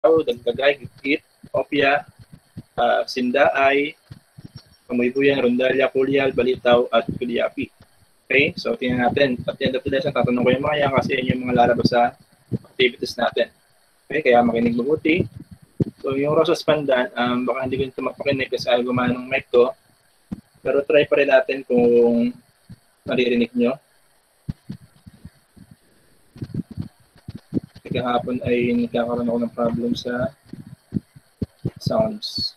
Dagdagay, Git, Opya, Sindaay, Kamuybuyang, Rondalia, Pulyal, Balitaw, at Kuliapi. Okay, so tingnan natin. At the end of the lesson, tatanong ko yung mga yan kasi yan yung mga lalabas sa activities natin. Okay, kaya makinig mabuti. So yung Rosas Pandan, baka hindi ko ito mapakinig kasi ayaw gumana ng mic ko. Pero try pa rin natin kung maririnig nyo. Kahapon ay nagkakaroon ako ng problem sa sounds.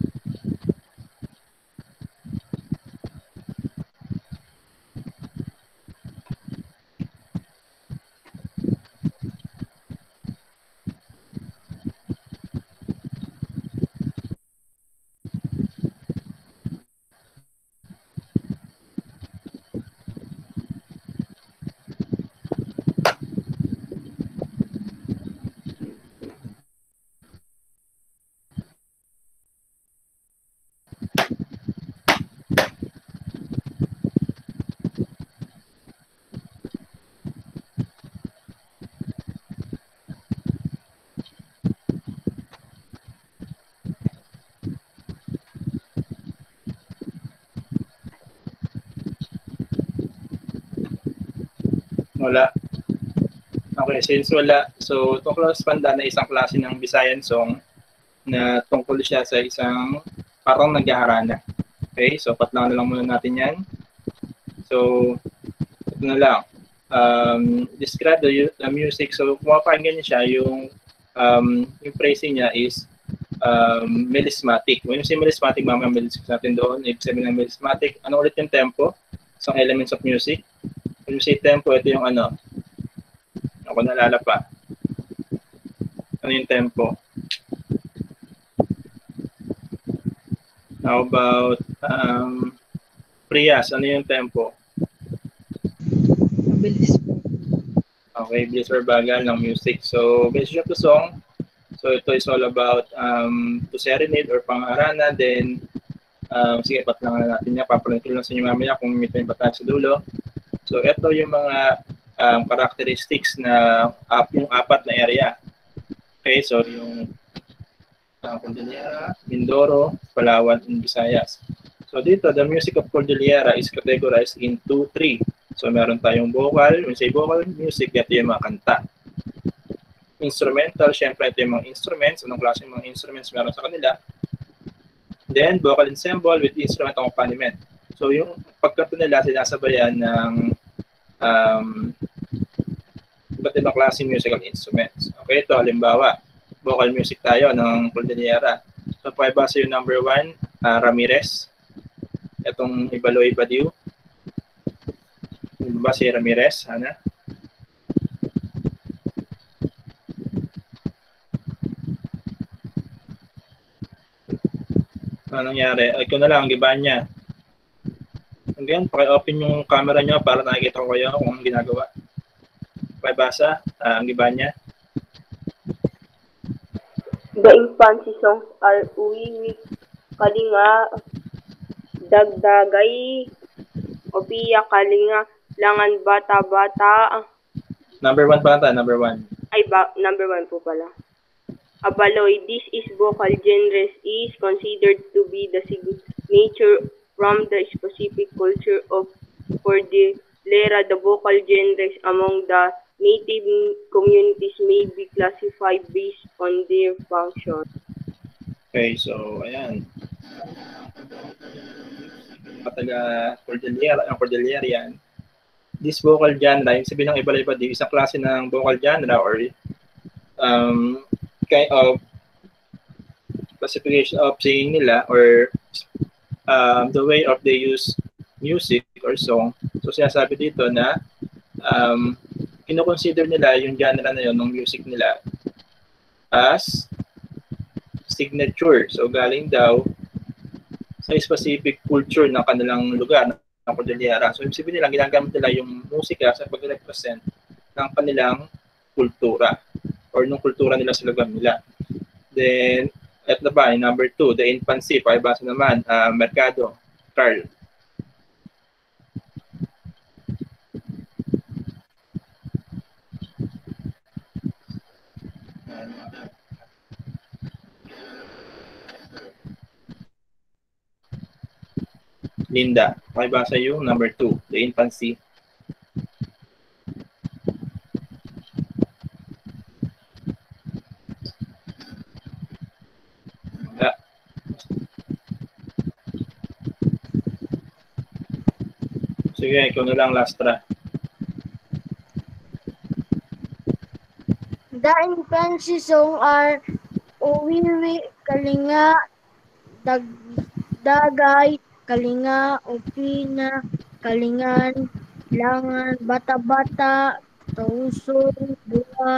Wala. Okay, since wala, so itong Rosas Pandan na isang klase ng Visayan song na tungkol siya sa isang parang naghaharana. Okay, so patlang na lang muna natin yan. So, ito na lang. Describe the music. So, kung mapakinggan niyo siya, yung phrasing niya is melismatic. When you say melismatic, mamaya melismatic natin doon. Ibig sabihin ng melismatic, ano ulit yung tempo? Isang elements of music. When you say tempo, ito yung ano. Ako nalala pa. Ano yung tempo? How about Prias? Ano yung tempo? Mabilis po. Okay, bilis or bagal ng music. So, based on the song, so ito is all about to serenade or pangarana. Then, sige, patlangan natin niya. Papalitin lang sa inyo mamaya kung may time pa tayo sa dulo. So, ito yung mga characteristics na yung apat na area. Okay, so yung Cordillera, Mindoro, Palawan, and Visayas. So dito, the music of Cordillera is categorized into 3. So meron tayong vocal, when say vocal music, ito yung mga kanta. Instrumental, syempre ito yung mga instruments, anong klase mga instruments meron sa kanila. Then vocal ensemble with instrumental accompaniment. So yung pagkanta nila, sinasabayan ng iba't ibang klaseng musical instruments. Okay, ito halimbawa, vocal music tayo ng Cordillera. So, paibasa yung number 1, Ramirez. Itong Ibaloy Badiu. Diba si Ramirez? Ana? Ano nangyari? Ikaw na lang, giban niya. Again, paki-open yung camera nyo para nakikita ko kayo kung ang ginagawa. Paibasa, ang giban niya. The infancy songs are Uwiwik, Kalinga, Dagdagay, Opiya, Kalinga, Langan, Bata-Bata. Number 1 pa ata, number 1. Ay, number 1 po pala. Abaloy, this is vocal genres is considered to be the signature from the specific culture of Cordillera. The vocal genres among the native communities may be classified based on their function. Okay, so ayan. Taga Cordillera, ang Cordillera yan. This vocal genre, yung sabihin ng iba-iba, isang klase ng vocal genre or kind of classification of singing nila or the way of they use music or song. So sinasabi dito na kino-consider nila yung genre na yun ng music nila as signature. So galing daw sa specific culture ng kanilang lugar ng Cordillera. So ibig sabihin nila, ginagamit nila yung musika sa pag-represent ng kanilang kultura or ng kultura nila sa lugar nila. Then, at the ba, number 2, the infancy, paibasa naman, Mercado, Carl. Linda, pakibasa yung number 2, the infancy. Sige, ikaw na lang, Lastra. The infancy song are Uwiwi, Kalinga, Dagay, Kalinga, Upina, Kalingan, Langan, Bata-Bata, Tausong, Buwa,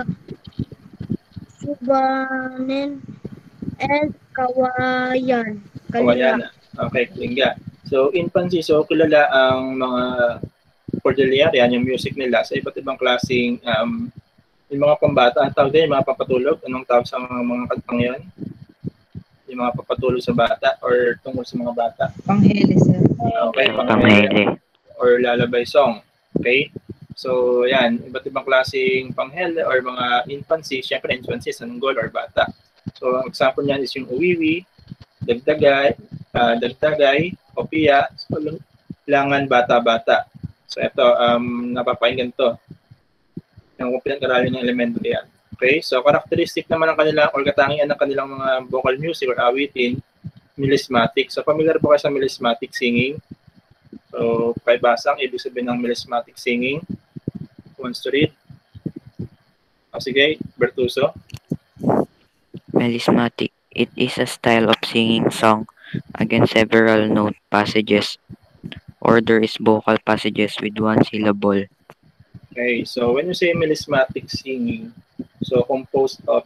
Subanen, and Kawayan. Kawayan. Okay, Kalinga. So, infancy, so kilala ang mga Cordillera, yan yung music nila sa iba't ibang klaseng yung mga pambata. Ang tawag din, yung mga papatulog. Anong tawag sa mga kantang yan? Yung mga papatulog sa bata or tungkol sa mga bata. Panghele, sir. Okay, panghele. Or lalabay song. Okay? So, yan. Iba't ibang klaseng panghele or mga infancy. Siyempre, infancy, sanggol or bata. So, ang example niyan is yung uwiwi, dagdagay, opia, langan, bata-bata. So, ito, napapakinggan to. Yung pinag-aralin ng elemento yan. Okay, so characteristic naman ng kanilang or katangian ng kanilang mga vocal music or awitin, melismatic. So, familiar po kayo sa melismatic singing? So, paibasang, ibig sabihin ng melismatic singing. Who wants to read? Sige, Bertuso. Melismatic. It is a style of singing song against several note passages. Order is vocal passages with one syllable. Okay, so when you say melismatic singing, so composed of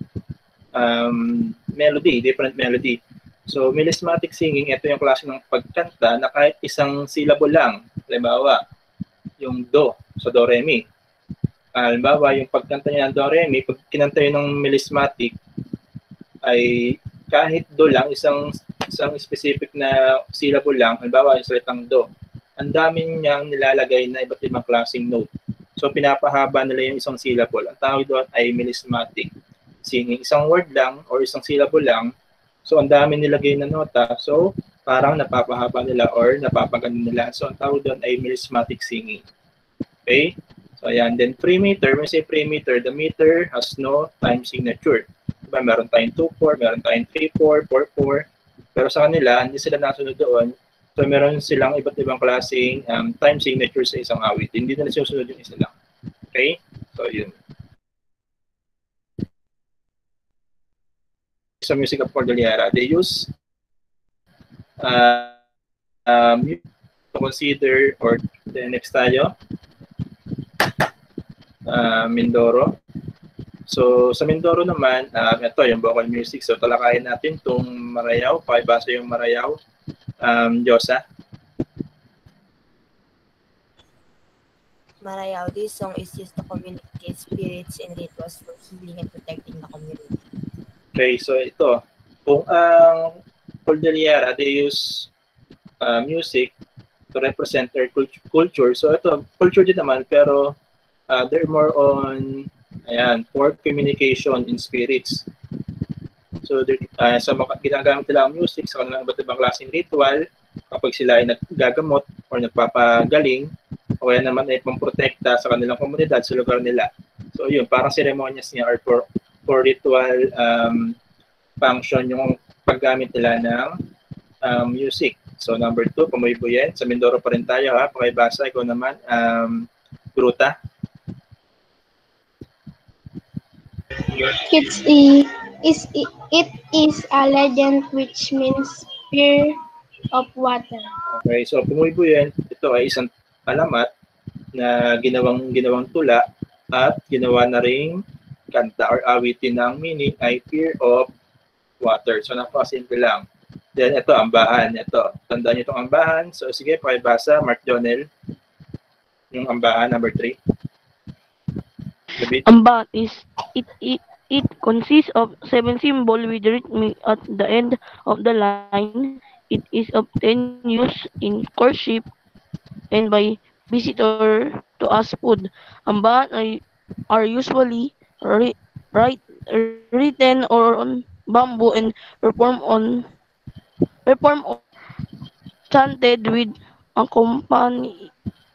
melody, different melody. So melismatic singing, ito yung klase ng pagkanta na kahit isang syllable lang. Halimbawa, yung do, so do, re, mi. Halimbawa, yung pagkanta niya ng do, re, mi, pag kinanta yun ng melismatic, ay kahit do lang, isang specific na syllable lang, halimbawa yung salitang do, ang daming niyang nilalagay na iba't ibang klaseng note. So, pinapahaba nila yung isang syllable. Ang tawag doon ay melismatic singing. Isang word lang or isang syllable lang. So, ang dami nilagay na nota. So, parang napapahaba nila or napapaganda nila. So, ang tawag doon ay melismatic singing. Okay? So, ayan. Then, pre-meter. When I say pre-meter, the meter has no time signature. Diba? Meron tayong 2-4, meron tayong 3-4, 4-4. Pero sa kanila, hindi sila nasunod doon. So, meron silang iba't ibang klaseng time signature sa isang awit. Hindi na sinusunod yung isa lang. Okay? So, yun. Sa music of Cordillera, they use to consider, or the next tayo, Mindoro. So, sa Mindoro naman, ito yung vocal music. So, talakayin natin itong Marayaw. Pakibasa yung Marayaw. Diyosa. Marayaw, this song is used to communicate spirits and rituals for healing and protecting the community. Okay, so ito. Kung ang Cordillera, they use music to represent their culture. So ito, culture din naman, pero they're more on, for communication in spirits. So, ginagamit nila ang music sa kanilang iba't ibang klaseng ritual kapag sila ay naggagamot or nagpapagaling o kaya naman ay pamprotekta sa kanilang komunidad sa lugar nila. So, yun, parang ceremonies niya or for ritual function yung paggamit nila ng music. So, number 2, Pamoybuyen. Sa Mindoro pa rin tayo, ha? Pakibasa, ikaw naman, Gruta. It is a legend which means spear of water. Okay, so Pamoybuyen, ito ay isang alamat na ginawang tula at ginawa na ring kanta or awitin ng meaning ay fear of water. So napakasimple lang. Then ito, ambahan. Ito, tandaan niyo itong ambahan. So sige, pakibasa, Mark Jonel. Yung ambahan, number 3. Ambahan is, it consists of 7 symbols with rhythm at the end of the line. It is often used in courtship and by visitor to ask food. Ambahan are usually written or on bamboo and performed chanted with accompanying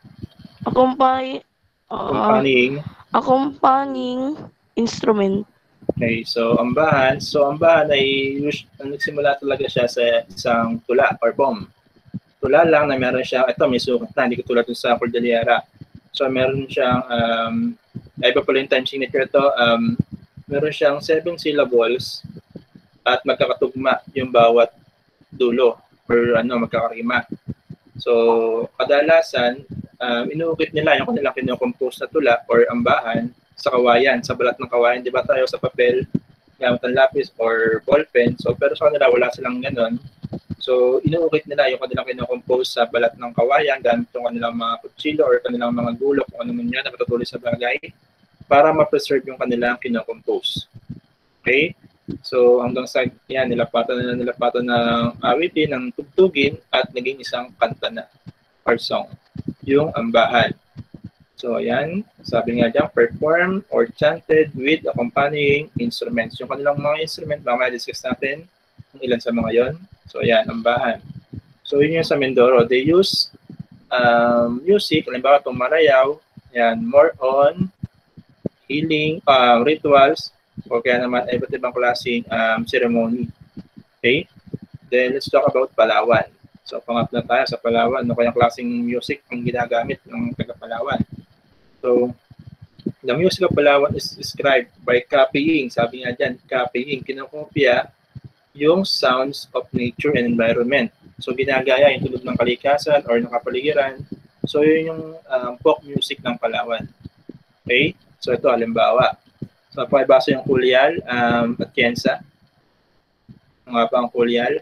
instrument. Okay, so ambahan. So ambahan ay nagsimula talaga siya sa isang tula or poem. Tula lang na meron siyang, ito may sukat na, hindi ko tulad sa Cordillera. So meron siyang, iba pala yung time signature ito, meron siyang 7 syllables at magkakatugma yung bawat dulo or magkakarima. So kadalasan, inuukit nila yung kanilang kinocompose na tula or ambahan sa kawayan, sa balat ng kawayan. Di ba tayo sa papel, gamit ang lapis or ballpen. So, pero sa kanila, wala silang ganon. So, inuukit nila yung kanilang kinocompose sa balat ng kawayan gamit yung kanilang mga kutsilyo or kanilang mga gulo, kung ano man yan, na patutuloy sa bagay, para ma-preserve yung kanilang kinocompose. Okay? So, hanggang sa yan, nilapatan ng awitin, ng tugtugin, at naging isang kanta na or song, yung ambahan. So, ayan, sabi nga dyan, performed or chanted with accompanying instruments. Yung kanilang mga instrument, mamaya discuss natin kung ilan sa mga yon. So, ayan, ambahan. So, yun yung sa Mindoro. They use music, halimbawa itong marayaw, ayan, more on healing rituals, o kaya naman iba't ibang klaseng ceremony. Okay? Then, let's talk about Palawan. So, pangatlo tayo sa Palawan. Ano kayang klaseng music ang ginagamit ng taga-Palawan? So, the music of Palawan is described by copying. Sabi nga dyan, copying. Kinokopya yung sounds of nature and environment. So, ginagaya yung tunog ng kalikasan or ng kapaligiran. So, yun yung folk music ng Palawan. Okay? So, ito, halimbawa. So, pakibasa yung Kulyal at Kiensa. Ang nga ba ang Kulyal?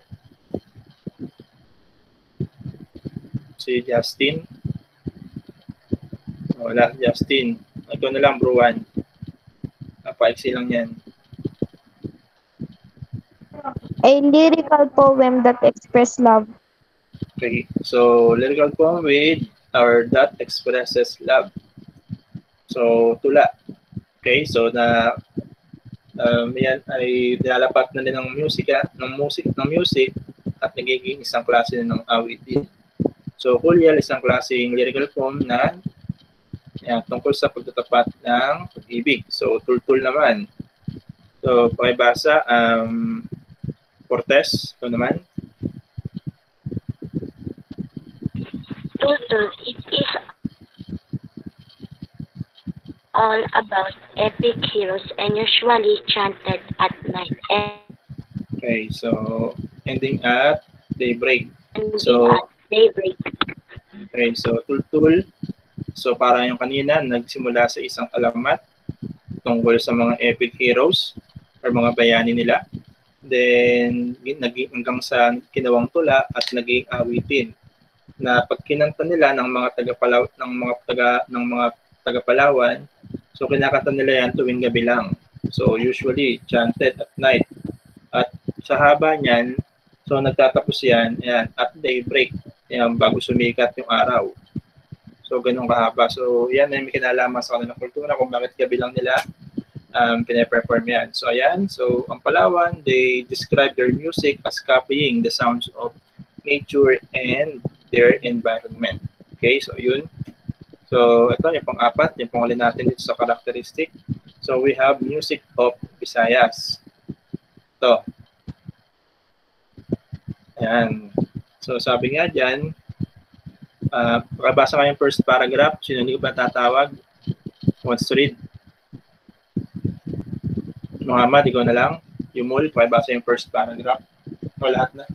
Si Justin. Wala, Justin. Ito na lang, bro 1. Paiksi lang yan. A lyrical poem that express love. Okay, so lyrical poem with or that expresses love. So, tula. Okay, so yan ay nilalapat na din ng music at nagiging isang klase ng awitin. So, Kulyal isang klaseng lyrical poem na tungkol sa pagtatapat ng pag-ibig. So, tultul naman. So, pakibasa, Cortez, ito naman. Tultul, it is all about epic heroes and usually chanted at night. Okay, so, ending at daybreak. Daybreak. Okay, so, tultul. So, para yung kanina, nagsimula sa isang alamat tungkol sa mga epic heroes or mga bayani nila. Then, naging hanggang sa kinawang tula at naging awitin na pag kinanta nila ng mga taga-Palawan, so kinakanta nila yan tuwing gabi lang. So, usually, chanted at night. At sa haba niyan, so nagtatapos yan, at daybreak, bago sumikat yung araw. So, ganun kahaba. So, yan ay may kinalaman sa kanilang kultura kung bakit gabi lang nila pinaperform yan. So, ayan. So, ang Palawan, they describe their music as copying the sounds of nature and their environment. Okay, so yun. So, ito yung pang-apat, yung panghuli natin dito sa characteristic. So, we have music of Visayas. Ito. Ayan. So, sabi nga dyan, pakibasa nga yung first paragraph. Sino hindi ko ba tatawag? Wants to read? Muhammad, ikaw na lang. Yumul, pakibasa yung first paragraph. O lahat na.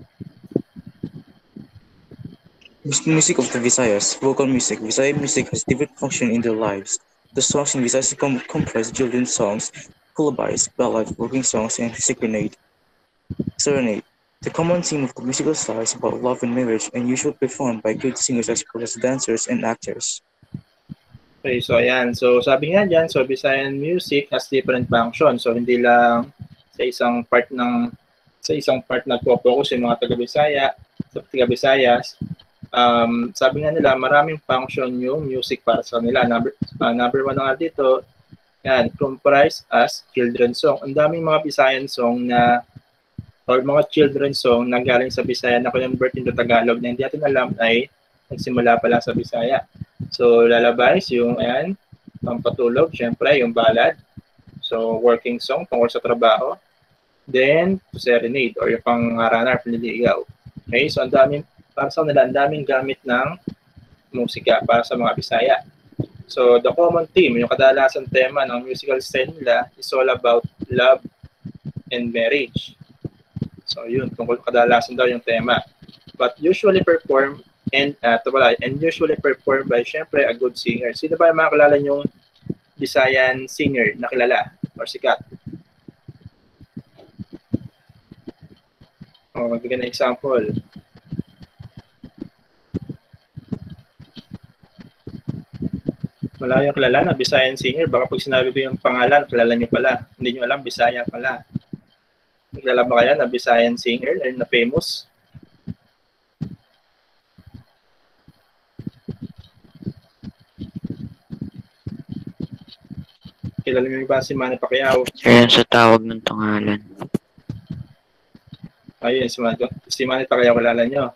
Music of the Visayas, vocal music. Visaya music has different function in their lives. The songs in Visayas comprise children's songs, lullabies, ballads, working songs, and serenade. The common theme of the musical style is about love and marriage and usually performed by good singers as well as dancers and actors. Okay, so ayan. So sabi nga dyan, so Visayan music has different functions. So hindi lang sa isang part nagpo-focus yung mga taga-Bisaya, sa taga-Visayas. Sabi nga nila, maraming function yung music para sa kanila. Number one na nga dito, yan, comprised as children's song. Ang daming mga Visayan song na or mga children's song na galing sa Bisaya na convert into Tagalog na hindi natin alam ay nagsimula pala sa Bisaya. So, lalabas yung, ayan, pampatulog, syempre, yung ballad. So, working song tungkol sa trabaho. Then, to serenade or yung pangaranar, panliligaw. Okay, so ang daming, para sa nila, ang daming gamit ng musika para sa mga Bisaya. So, the common theme, yung kadalasan tema ng musical style nila is all about love and marriage. So, yun, tungkol kadalasan daw yung tema. But usually performed usually performed by, syempre, a good singer. Sino ba yung makakilala yung Visayan singer na kilala or sikat? O, magbigay ng example. Wala yung kilala na Visayan singer. Baka pag sinabi ko yung pangalan, kilala nyo pala. Hindi nyo alam, Bisaya pala. Kilala ba kaya na Visayan singer na famous? Kilala nyo ba si Manny Pacquiao? Sir, yan sa tawag ng tungalan. Ayun, si Manny Pacquiao, kilala nyo?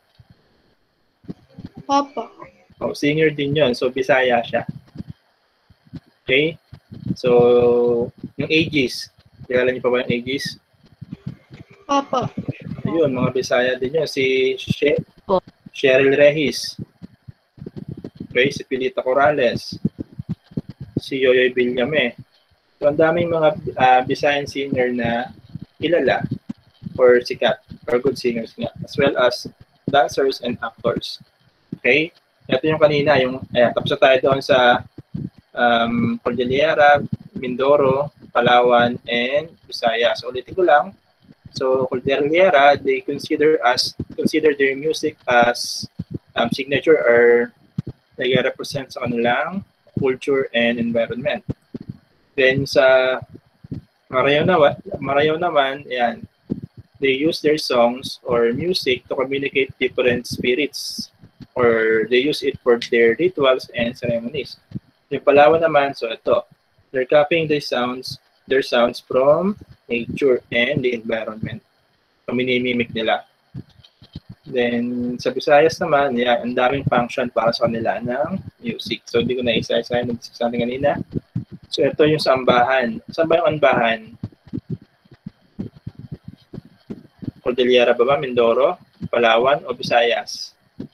Opo. Oh, singer din yun. So, Bisaya siya. Okay? So, yung Aegis. Kilala niyo pa ba yung Aegis? Opo. Ayun, mga Bisaya din yun. Si Cheryl Rehis. Okay, si Pilita Corrales. Si Yoyoy Villame. So, ang daming mga Bisayan singer na kilala or sikat or good singers nga. As well as dancers and actors. Okay? Ito yung kanina. Tapos na tayo doon sa Cordillera, Mindoro, Palawan, and Visayas. So, ulitin ko lang. So, Cordillera, they consider their music as signature or nag-represent sa kanilang culture and environment. Then sa Marayaw naman, yan, they use their songs or music to communicate different spirits or they use it for their rituals and ceremonies. Yung Palawan naman, so ito, they're copying their sounds from nature and the environment. So, minimimic nila. Then, sa Visayas naman, yeah, ang daming function para sa kanila ng music. So, hindi ko na isa-isa yung nag-discuss natin kanina. So, ito yung sa ambahan. Saan ba yung ambahan? Cordillera ba? Mindoro, Palawan, o Visayas?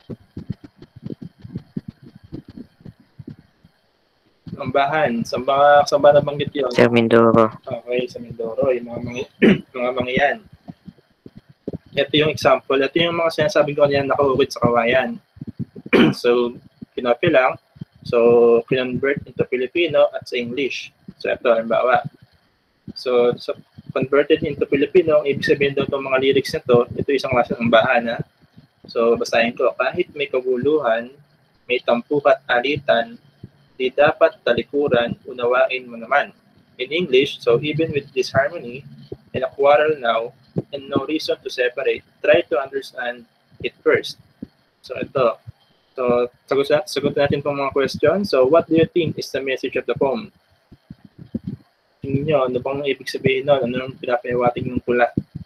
Ambahan. Saan ba nabanggit yun? Sa Mindoro. Okay, sa Mindoro. Yung mga mangyan. Ito yung example. Ito yung mga sinasabi ko niyan nakaukit sa kawayan. So, kinopy lang. So, convert into Filipino at sa English. So, ito, halimbawa. So, converted into Filipino, ibig sabihin daw itong mga lyrics na ito isang klase ng ambahan. Ha? So, basahin ko. Kahit may kaguluhan, may tampukat alitan, di dapat talikuran, unawain mo naman. In English, so even with disharmony and a quarrel now, and no reason to separate, try to understand it first. So ito. So sagot natin itong mga question. So what do you think is the message of the poem? Tingnan nyo, ano bang ibig sabihin nun? Ano nang pinapahiwatig ng tula?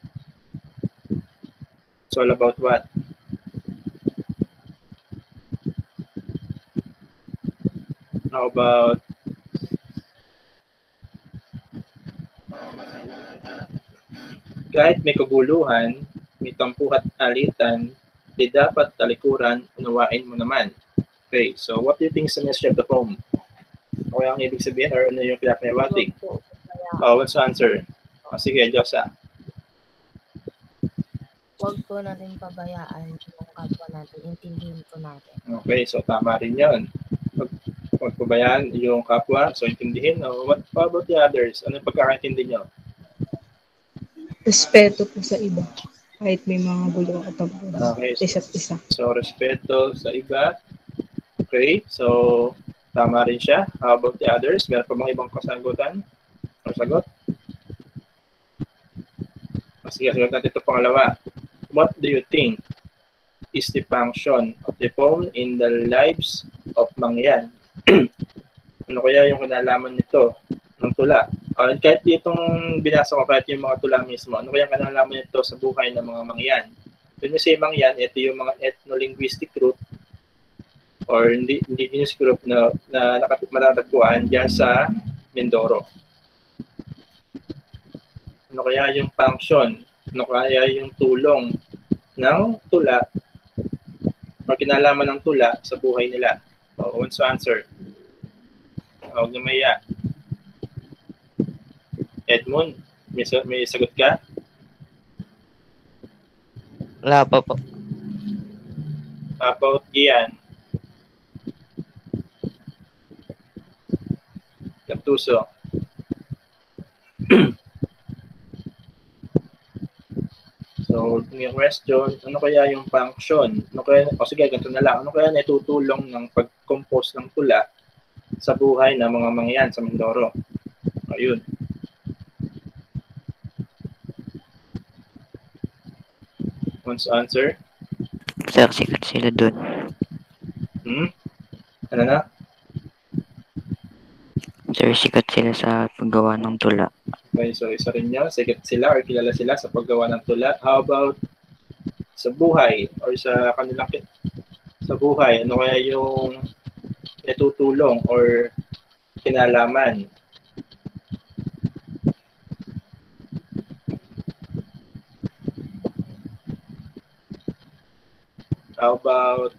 It's all about what? How about kahit may kaguluhan, may tampukat alitan, di dapat talikuran, unawain mo naman. Okay, so what do you think is the message of the poem? O ang ibig sabihin or ano yung pinapahiwatig? What's the answer? Sige, Josa. Huwag po natin pabayaan yung kapwa natin, intindihin po natin. Okay, so tama rin yun. Huwag pabayaan yung kapwa, so intindihin. What about the others? Ano yung pagkakaintindi nyo? Respeto po sa iba. Kahit may mga gulo at okay, isa't isa. So, respeto sa iba. Okay, so tama rin siya. How about the others? Meron pa mga ibang kasagutan? O sagot? Sige, sagot natin ito pangalawa. What do you think is the function of the poem in the lives of mangyan? Ano kaya yung kinalaman nito ng tula Kahit itong binasa ko, kahit yung mga tula mismo, ano kaya kanalaman ito sa buhay ng mga mangyan? When you say mangyan, ito yung mga ethno-linguistic group or indigenous group na matatagpuan dyan sa Mindoro. Ano kaya yung function? Ano kaya yung tulong ng tula o kinalaman ng tula sa buhay nila? Who wants to answer? Huwag na maya. Edmund, may sagot ka? Wala pa po. About Ian. Kaptuso. So, yung question, ano kaya yung function? Sige, ganito na lang. Ano kaya naitutulong ng pag-compose ng tula sa buhay ng mga mangyan sa Mindoro? Ayun. Wants to answer? Sir, sikat sila dun. Ano na? Sir, sikat sila sa paggawa ng tula. Okay, so isa rin niya, sikat sila or kilala sila sa paggawa ng tula. How about sa buhay or sa kanilang sa buhay? Ano kaya yung natutulong or kinalaman? How about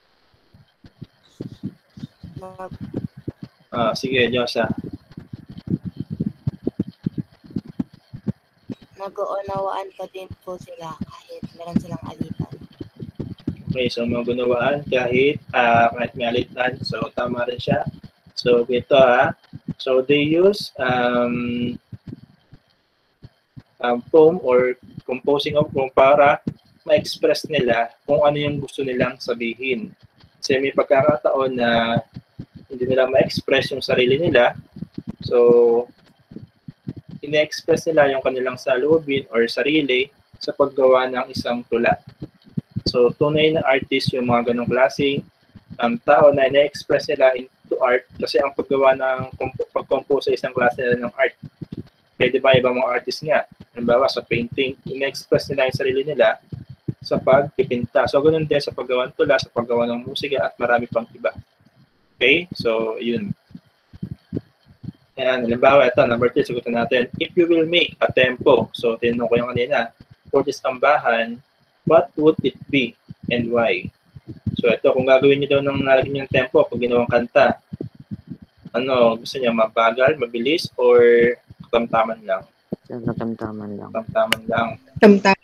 sige, Josa. Nag-uunawaan pa din po sila kahit meron silang alitan. Okay, so magunawaan kahit may alitan. So tama rin siya. So ito So they use poem or composing of poem para ma-express nila kung ano yung gusto nilang sabihin. Kasi may pagkakataon na hindi nila ma-express yung sarili nila. So, ine-express nila yung kanilang saloobin or sarili sa paggawa ng isang tula. So, tunay na artist yung mga ganong klaseng tao na ine-express nila into art kasi ang paggawa ng pag-compose sa isang klase nila ng art. Kaya di ba ibang mga artist nga, halimbawa sa painting, ine-express nila yung sarili nila sa pagpipinta. So, ganun din sa paggawa ng tula, sa paggawa ng musika, at marami pang iba. Okay? So, yun. Ayan, halimbawa, ito, number 3, sagutin natin. If you will make a tempo, so, tinanong ko yung kanina, for this tambahan, what would it be and why? So, ito, kung gagawin niyo daw ng nalagyan yung tempo pag ginawang kanta, ano, gusto niya mabagal, mabilis, or katamtaman lang? Katamtaman lang. Katamtaman lang. Tamtam.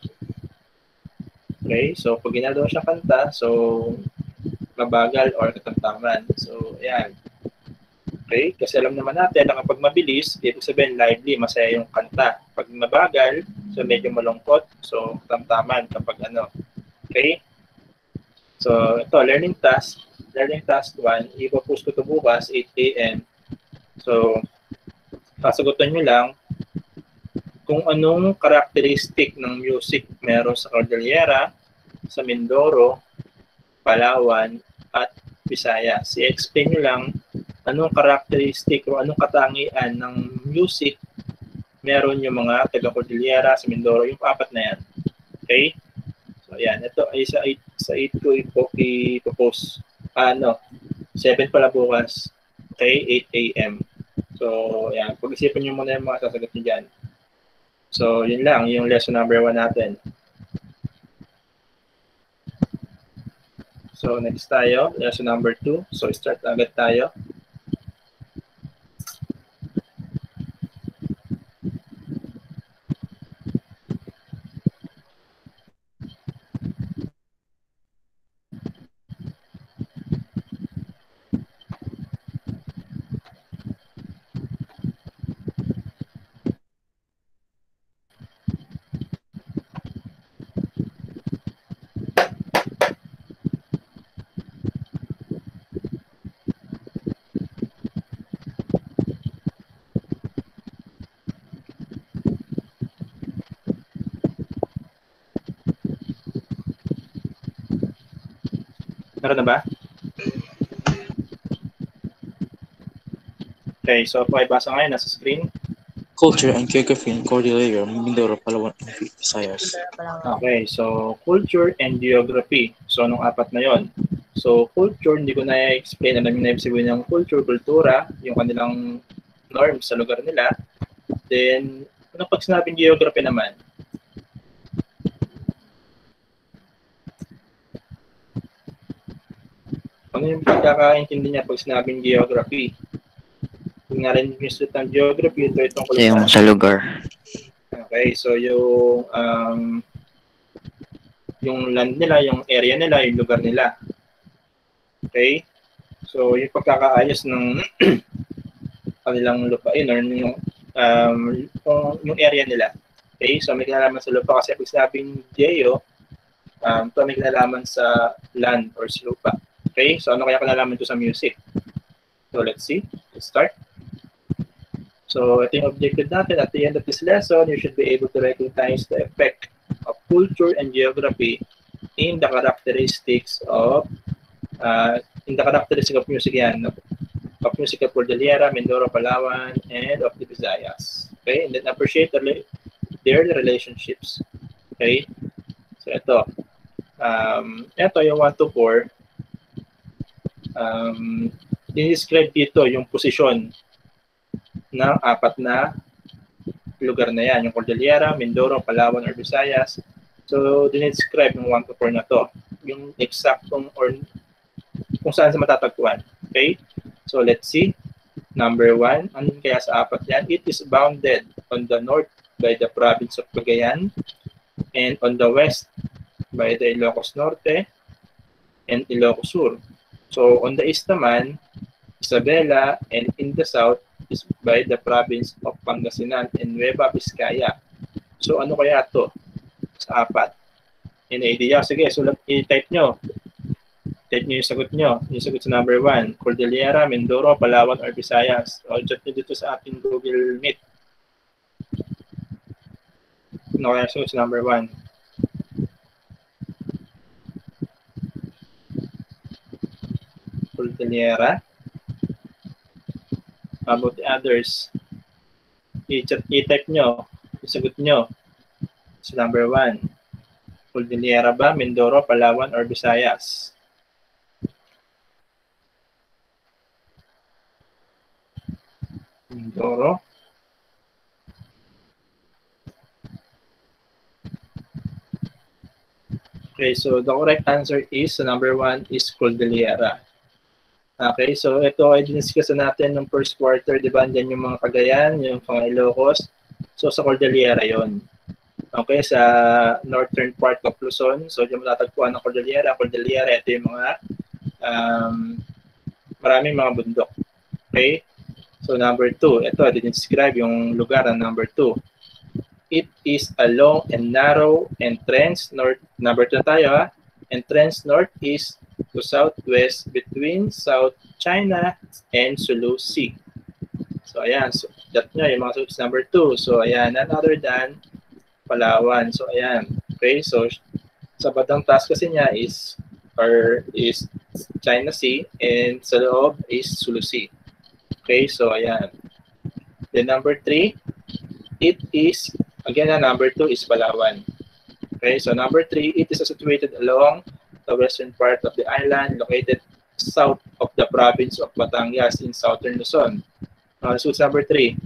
Okay, so pag ginagawa siya kanta, so mabagal or katamtaman. So, ayan. Okay, kasi alam naman natin na kapag mabilis, ibig sabihin lively, masaya yung kanta. Pag mabagal, so medyo malungkot, so katamtaman kapag ano. Okay? So, ito, learning task. Learning task 1, ipopost ko ito bukas, 8 a.m. So, sasagutan nyo lang kung anong karakteristik ng music meron sa Cordillera, sa Mindoro, Palawan, at Visayas. I-explain nyo lang anong karakteristik o anong katangian ng music meron yung mga taga-Cordillera, sa Mindoro, yung 4 na yan. Okay? So, ayan. Ito ay sa 8 ko ipopost. 7 pala bukas. Okay? 8 a.m. So, ayan. Pag-isipan nyo muna yung mga sasagot nyo dyan. So, yun lang, yung lesson number 1 natin. So, next tayo, lesson number 2. So, start agad tayo. Meron na ba? Okay, so pakibasa ngayon, nasa screen. Culture and geography in Cordillera, Mindoro, Palawan, and Visayas. Okay, so culture and geography. So, anong apat na yon? So, culture, hindi ko na-explain. Alam niyo na ibig sabihin ng culture, kultura, yung kanilang norms sa lugar nila. Then, pag sinabing geography naman, ano yung pagkakaintindi niya pag sinabing geography? Kung nga rin yung institute ng geography, ito itong Yung sa lugar. Okay, so yung land nila, yung area nila, yung lugar nila. Okay? So, yung pagkakaayos ng kanilang lupain or yung area nila. Okay? So, may kinalaman sa lupa kasi pag sinabing geo, ito may kinalaman sa land or sa lupa. Okay? So, ano kaya kinalaman ito sa music? So, let's see. Let's start. So, ito yung objective natin. At the end of this lesson, you should be able to recognize the effect of culture and geography in the characteristics of music yan, of music of Cordillera, Mindoro, Palawan, and of the Visayas. Okay? And then appreciate their relationships. Okay? So, ito. Ito yung 1 to 4. Dinescribe dito yung posisyon ng apat na lugar na yan, yung Cordillera, Mindoro, Palawan, or Visayas. So, dinescribe yung 1 to 4 na to. Yung exactong or kung saan sa matatagpuan. Okay? So, let's see. Number 1, ano kaya sa apat yan? It is bounded on the north by the province of Cagayan and on the west by the Ilocos Norte and Ilocos Sur. So, on the east naman, Isabela, and in the south is by the province of Pangasinan and Nueva Vizcaya. So, ano kaya to sa apat? In idea, sige, so i-type nyo. Type nyo yung sagot nyo. Yung sagot sa number 1, Cordillera, Mindoro, Palawan, or Visayas. O, chat nyo dito sa ating Google Meet. Ano kaya sagot sa number 1? Cordillera. How about the others? I-type nyo. Isagot nyo. So, number 1. Cordillera ba, Mindoro, Palawan, or Visayas? Mindoro. Okay, so the correct answer is, number 1 is Cordillera. Okay, so ito ay diniscuss natin ng first quarter, di ba? Andyan yung mga Cagayan, yung mga Ilocos. So sa Cordillera yon. Okay, sa northern part of Luzon. So diyan matatagpuan ng Cordillera. Cordillera, ito yung mga maraming mga bundok. Okay, so number 2, ito, dinescribe yung lugar ng number 2. It is a long and narrow entrance north. Number 2 tayo ha. Entrance northeast to southwest between South China and Sulu Sea. So, ayan. So, that nyo, yung mga suits number 2. So, ayan. None other than Palawan. So, ayan. Okay. So, sa batang taas kasi niya is China Sea and sa loob is Sulu Sea. Okay. So, ayan. Then, number 3, it is, again, number 2 is Palawan. Okay. So, number 3, it is situated along the western part of the island, located south of the province of Batangas in southern Luzon. So, number 3.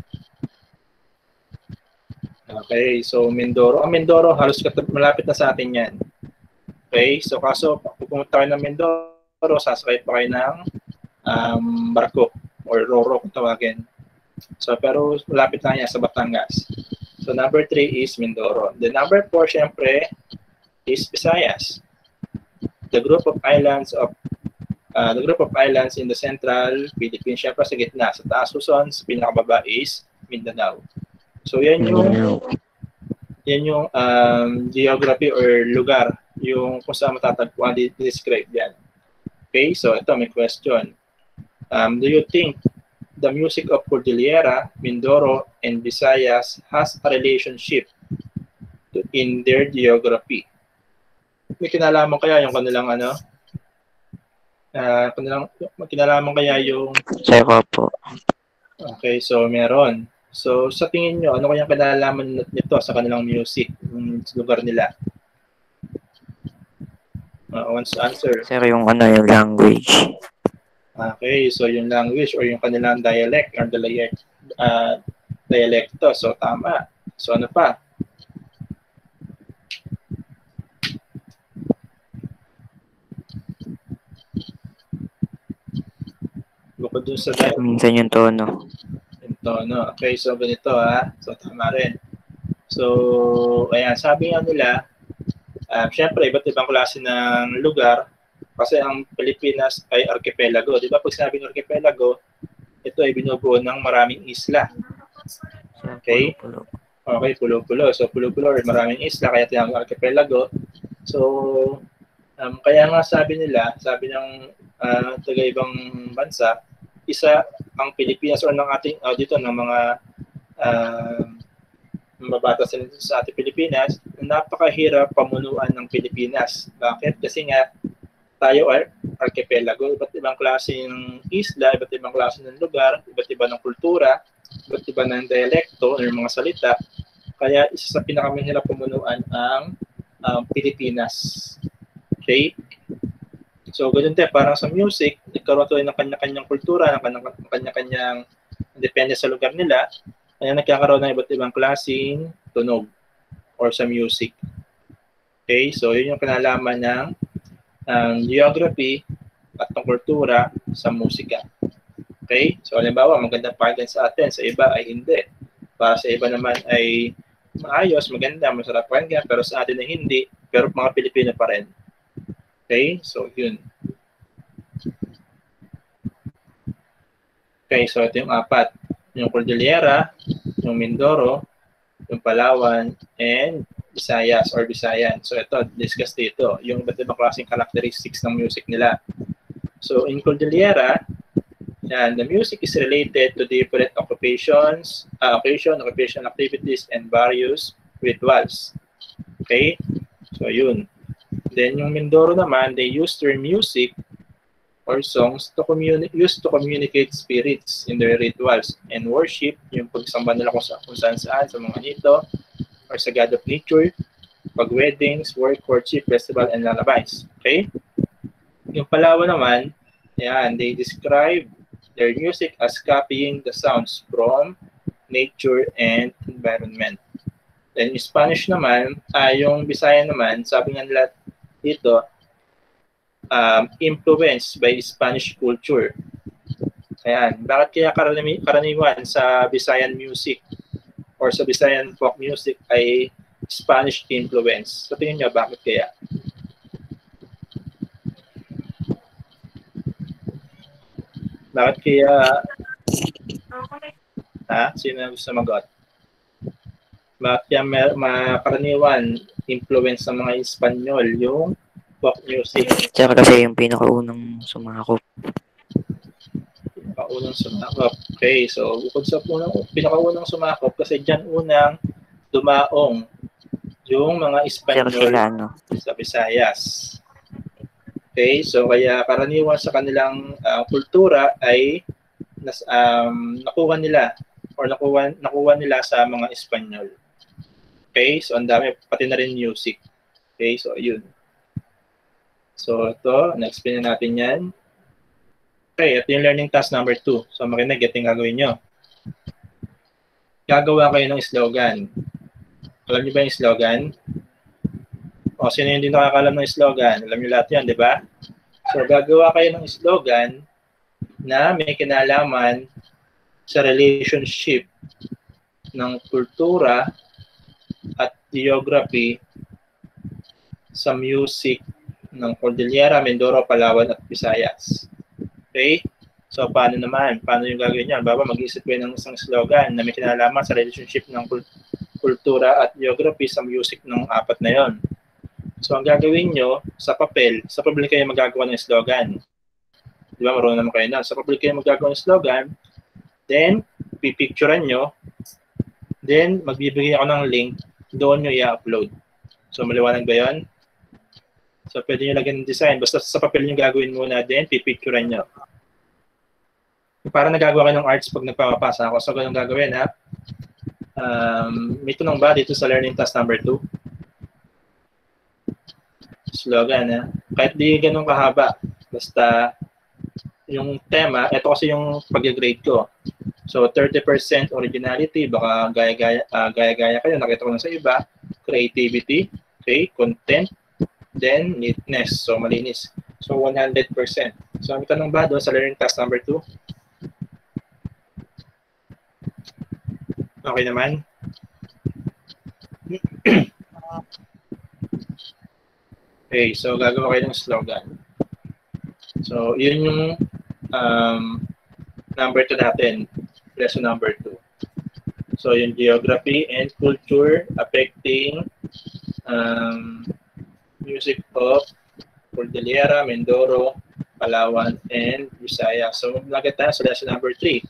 Okay, so Mindoro. Mindoro, halos malapit na sa atin yan. Okay, so kaso, kung pumunta kayo ng Mindoro, sasakay pa kayo ng barko or roro kung tawagin. So, pero malapit na yan sa Batangas. So, number 3 is Mindoro. The number 4, syempre, is Visayas. The group of islands in the central Philippines, syempre sa gitna, sa taas Luzon, sa pinakababa is Mindanao. So yan yung geography or lugar, yung kung saan matatagpuan, describe yan. Okay, so ito may question. Do you think the music of Cordillera, Mindoro, and Visayas has a relationship in their geography? May kinalaman kaya yung kanilang kinalaman kaya yung... Sayo ko po. Okay, so meron. So, sa tingin nyo, ano kayang kinalaman nito sa kanilang music, sa lugar nila? Wants to answer. Sir, yung yung language. Okay, so yung language or yung kanilang dialect or dialekto. So, tama. So, ano pa? Bukod dun sa dialect. Minsan yung tono. Yung tono. Okay, so ganito ha. So, tama rin. So, ayan, sabi nga nila, syempre, iba't ibang klase ng lugar kasi ang Pilipinas ay archipelago. Di ba pag sinabing archipelago, ito ay binubuo ng maraming isla. Okay? Okay, pulo-pulo. So, pulo-pulo or maraming isla, kaya tinawag archipelago. So, kaya nga sabi ng taga-ibang bansa, isa ang Pilipinas or ng ating dito ng mga mabatas sa ating Pilipinas, napakahirap pamunuan ng Pilipinas. Bakit? Kasi nga tayo ay archipelago, iba't ibang klase ng isla, iba't ibang klase ng lugar, iba't iba ng kultura, iba't iba ng dialekto or mga salita. Kaya isa sa pinakamahirap pamunuan ang Pilipinas. Okay? So, ganun tayo, parang sa music, nagkaroon tayo ng kanya-kanyang kultura, ng kanya-kanyang depende sa lugar nila, kaya nagkakaroon ng iba't ibang klaseng tunog or sa music. Okay, so yun yung kinalaman ng geography at ng kultura sa musika. Okay, so halimbawa, magandang pakinggan sa atin, sa iba ay hindi. Para sa iba naman ay maayos, maganda, masarap pakinggan, pero sa atin ay hindi, pero mga Pilipino pa rin. Okay, so yun. Okay, so ito yung apat. Yung Cordillera, yung Mindoro, yung Palawan, and Visayas or Visayan. So ito, discuss dito, yung iba't ibang klaseng characteristics ng music nila. So in Cordillera, the music is related to different occupations, occupational activities, and various rituals. Okay? So yun. Then yung Mindoro naman, they use their music or songs to communicate spirits in their rituals and worship, yung pagsamba nila kung saan sa mga nito, or sa God of Nature, pag weddings, work, courtship, festival, and lullabies. Okay? Yung Palawan naman, yan, they describe their music as copying the sounds from nature and environment. Then yung Spanish naman, yung Visayan naman, sabi nga nila dito, influenced by Spanish culture. Ayan. Bakit kaya karaniwan sa Visayan music or sa Visayan folk music ay Spanish influence? Sa tingin niyo, bakit kaya? Bakit kaya sino gusto magot? Bakit kaya karaniwan influence ng mga Espanyol yung folk music? Tsaka kasi yung pinakaunang sumakop. Pinakaunang sumakop. Okay, so bukod sa pinakaunang sumakop, kasi dyan unang dumaong yung mga Espanyol sa Visayas. Okay, so kaya karaniwan sa kanilang kultura ay nakuha nila or nakuha nila sa mga Espanyol. Okay, so ang dami, pati na rin music. Okay, so yun. So ito, na-explain na natin yan. Okay, ito yung learning task number 2. So makinig, ito yung gagawin nyo. Gagawa kayo ng slogan. Alam niyo ba yung slogan? O, sino yung hindi nakakalam ng slogan? Alam niyo lahat yan, di ba? So gagawa kayo ng slogan na may kinalaman sa relationship ng kultura at geography sa music ng Cordillera, Mindoro, Palawan at Visayas. Okay? So, paano naman? Paano yung gagawin niyan? Baba, mag-iisip kayo ng isang slogan na may kinalaman sa relationship ng kultura at geography sa music ng apat na yon. So, ang gagawin nyo sa papel kayo magagawa ng slogan. Di ba? Marunong naman kayo na. Sa papel kayo magagawa ng slogan, then, pipicturean nyo, then, magbibigay ako ng link, doon nyo i-upload. So, maliwanag ba yun? So, pwede nyo lagyan ng design. Basta sa papel nyo gagawin muna din, pipicturean nyo. Para nagagawa kayo ng arts pag nagpapapasa ako. So, ganun gagawin, ha? May tanong ba dito sa learning task number 2? Slogan, ha? Kahit di ganun kahaba. Basta, yung tema, ito kasi yung pag-grade ko. So, 30% originality, baka gaya-gaya kayo, nakita ko na sa iba. Creativity, okay, content, then neatness, so malinis. So, 100%. So, may tanong ba doon sa learning task number 2? Okay naman? Okay, so gagawa kayo ng slogan. So, yun yung number 2 natin, lesson number 2. So, yung geography and culture affecting music of Cordillera, Mindoro, Palawan, and Visayas. So, lagay tayo sa lesson number 3.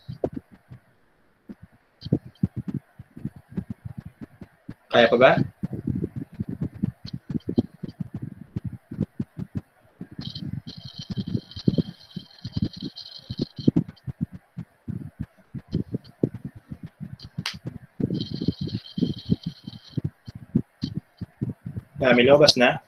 Kaya pa ba? May lobas na?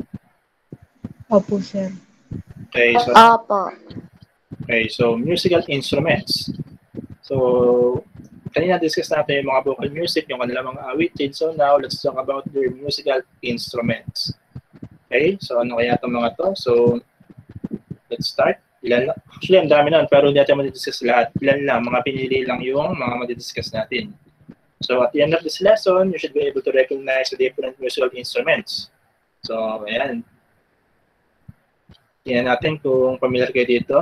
Opo, sir. Okay, so Opo. Okay, so musical instruments. So, kanina discuss natin yung mga vocal music, yung kanilang mga awitin. So now, let's talk about their musical instruments. Okay, so ano kaya itong mga to? So, let's start. Ilan lang? Actually, ang dami na, pero hindi natin madidiscuss lahat. Ilan lang, mga pinili lang yung mga madidiscuss natin. So, at the end of this lesson, you should be able to recognize the different musical instruments. So, ayan. Tingnan natin kung familiar kayo dito.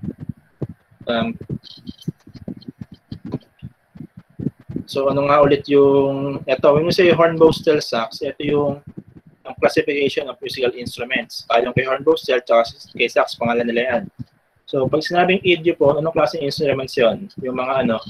So ano nga ulit yung, ito, when you say hornbow steel sax, ito yung classification of musical instruments. Yung kay hornbow steel, tsaka kay sax, pangalan nila yan. So pag sinabing idiophone, anong klaseng instruments yun? Yung mga ano,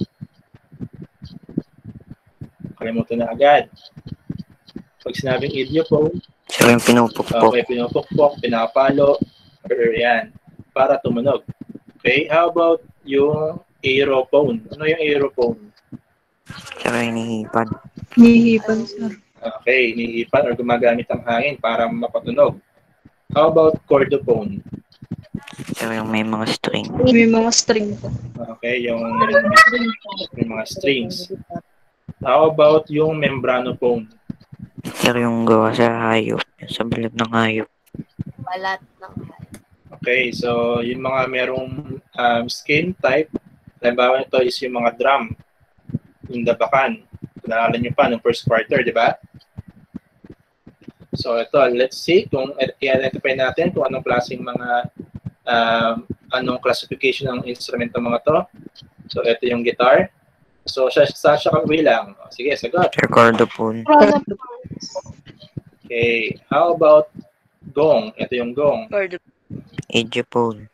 kalimutan na agad. Pag sinabing idiophone, So, yung pinupukpok. okay, pinupukpok, pinapalo, or yan, para tumunog. Okay, how about yung aerophone? Ano yung aerophone? Tsaka hinihipan. Hinihipan, sir. Okay, hinihipan or gumagamit ng hangin para mapatunog. How about chordophone? Tsaka yung may mga string. May mga string po. Okay, yung may mga strings. How about yung membranophone? Tsaka yung gawa sa hayop. Yung sa balat ng hayop. Balat ng Okay, so yung mga merong skin type, halimbawa ito is yung mga drum, yung dabakan. Naalala nyo pa, ng first quarter, di ba? So ito, let's see kung i-identify natin kung anong klaseng mga, anong classification ng instrument ng mga to. So ito yung guitar. So siya kabilang. Sige, sagot. Recordophone. Okay, how about gong? Ito yung gong. Idiophone.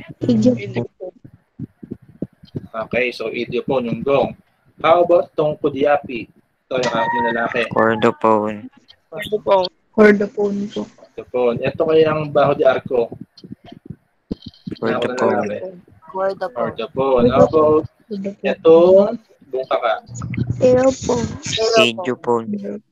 Okay, so idiophone yung gong. How about tong kudiapi? Ito yung lalaki. Chordophone. Chordophone po. Chordophone. Ito kayang baho de arco. Chordophone. Chordophone. How about itong bungkaka? Aerophone. Idiophone.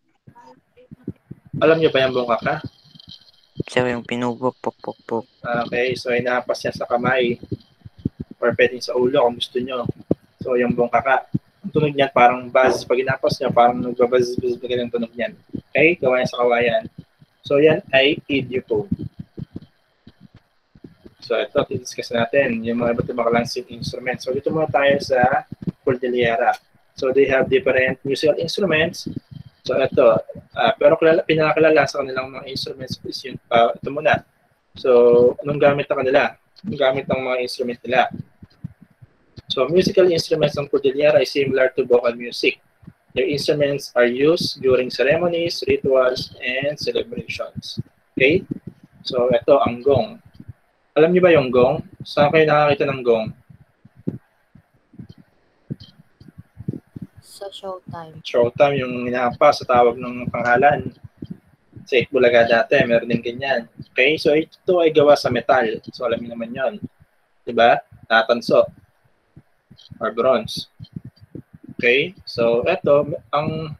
Alam niyo ba yung bungkaka? Tsaka yung pinupukpok. Okay, so inapas niya sa kamay or pwedeng sa ulo kung gusto niyo. So yung bungkaka. Ang tunog niyan parang buzz. Pag inapas niya, parang nagbabuzz-buzz na ganyan tunog niyan. Okay, gawa niya sa kawayan. So yan ay idiophone. So ito, i-discuss natin yung mga iba't ibang klaseng instruments. So dito muna tayo sa Cordillera. So they have different musical instruments. So ito, pero pinakilala sa kanilang mga instruments is yun, ito muna. So anong gamit ng kanila? Anong gamit ng mga instrument nila? So musical instruments ng Cordillera is similar to vocal music. Their instruments are used during ceremonies, rituals, and celebrations. Okay? So ito, ang gong. Alam niyo ba yung gong? Saan kayo nakakita ng gong? Sa showtime. Showtime, yung inaampas sa tawag ng pangalan. Sa Itbulaga dati, meron din ganyan. Okay, so ito ay gawa sa metal. So alam niyo naman yon, diba? Tatanso. or bronze. Okay? So, ito, ang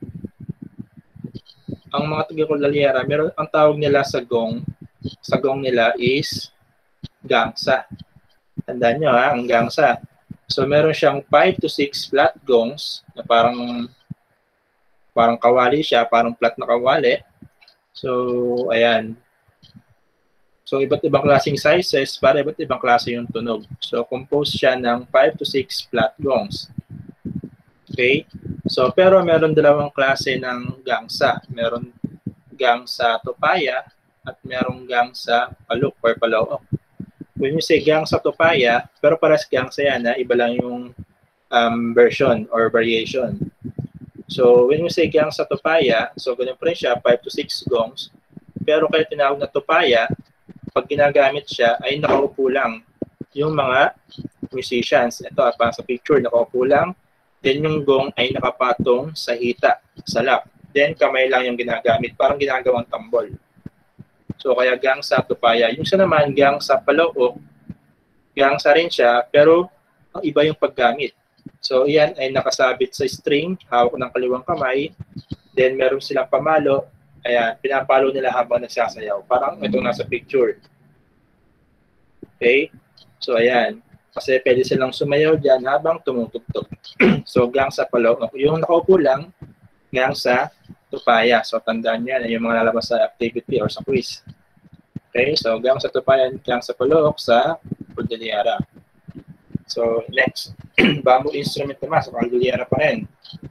mga taga-Cordillera, meron ang tawag nila sa gong nila is gangsa. Tandaan nyo ha, ang gangsa. So, meron siyang 5 to 6 flat gongs na parang kawali siya, parang flat na kawali. So, ayan. So, iba't ibang klaseng sizes para iba't ibang klase yung tunog. So, composed siya ng 5 to 6 flat gongs. Okay? So, pero meron dalawang klase ng gangsa. Meron gangsa tupaya at merong gangsa paluk or palaok. When you say gangsa tupaya, pero paras gangsa yan, iba lang yung version or variation. So, when you say gangsa tupaya, so ganun pa rin siya, 5 to 6 gongs. Pero kaya tinawag na tupaya, pag ginagamit siya, ay nakaupo lang yung mga musicians. Ito, parang sa picture, nakaupo lang. Then yung gong ay nakapatong sa hita, sa lap. Then kamay lang yung ginagamit, parang ginagawang tambol. So kaya gangsa tupaya. Yung isa naman, gangsa palaok, gangsa rin siya, pero ang iba yung paggamit. So yan ay nakasabit sa string, hawak ng kaliwang kamay. Then meron silang pamalo, ayan, pinapalo nila habang nagsasayaw. Parang itong nasa picture. Okay? So ayan. Kasi pwede silang sumayaw dyan habang tumutugtog. So, gangsa palaok. Yung nakaupo lang, gangsa tupaya. So, tandaan yan yung mga lalabas sa activity or sa quiz. Okay, so gangsa tupaya, gangsa palaok sa Cordillera. So, next. Bamboo instrument naman sa Cordillera pa rin.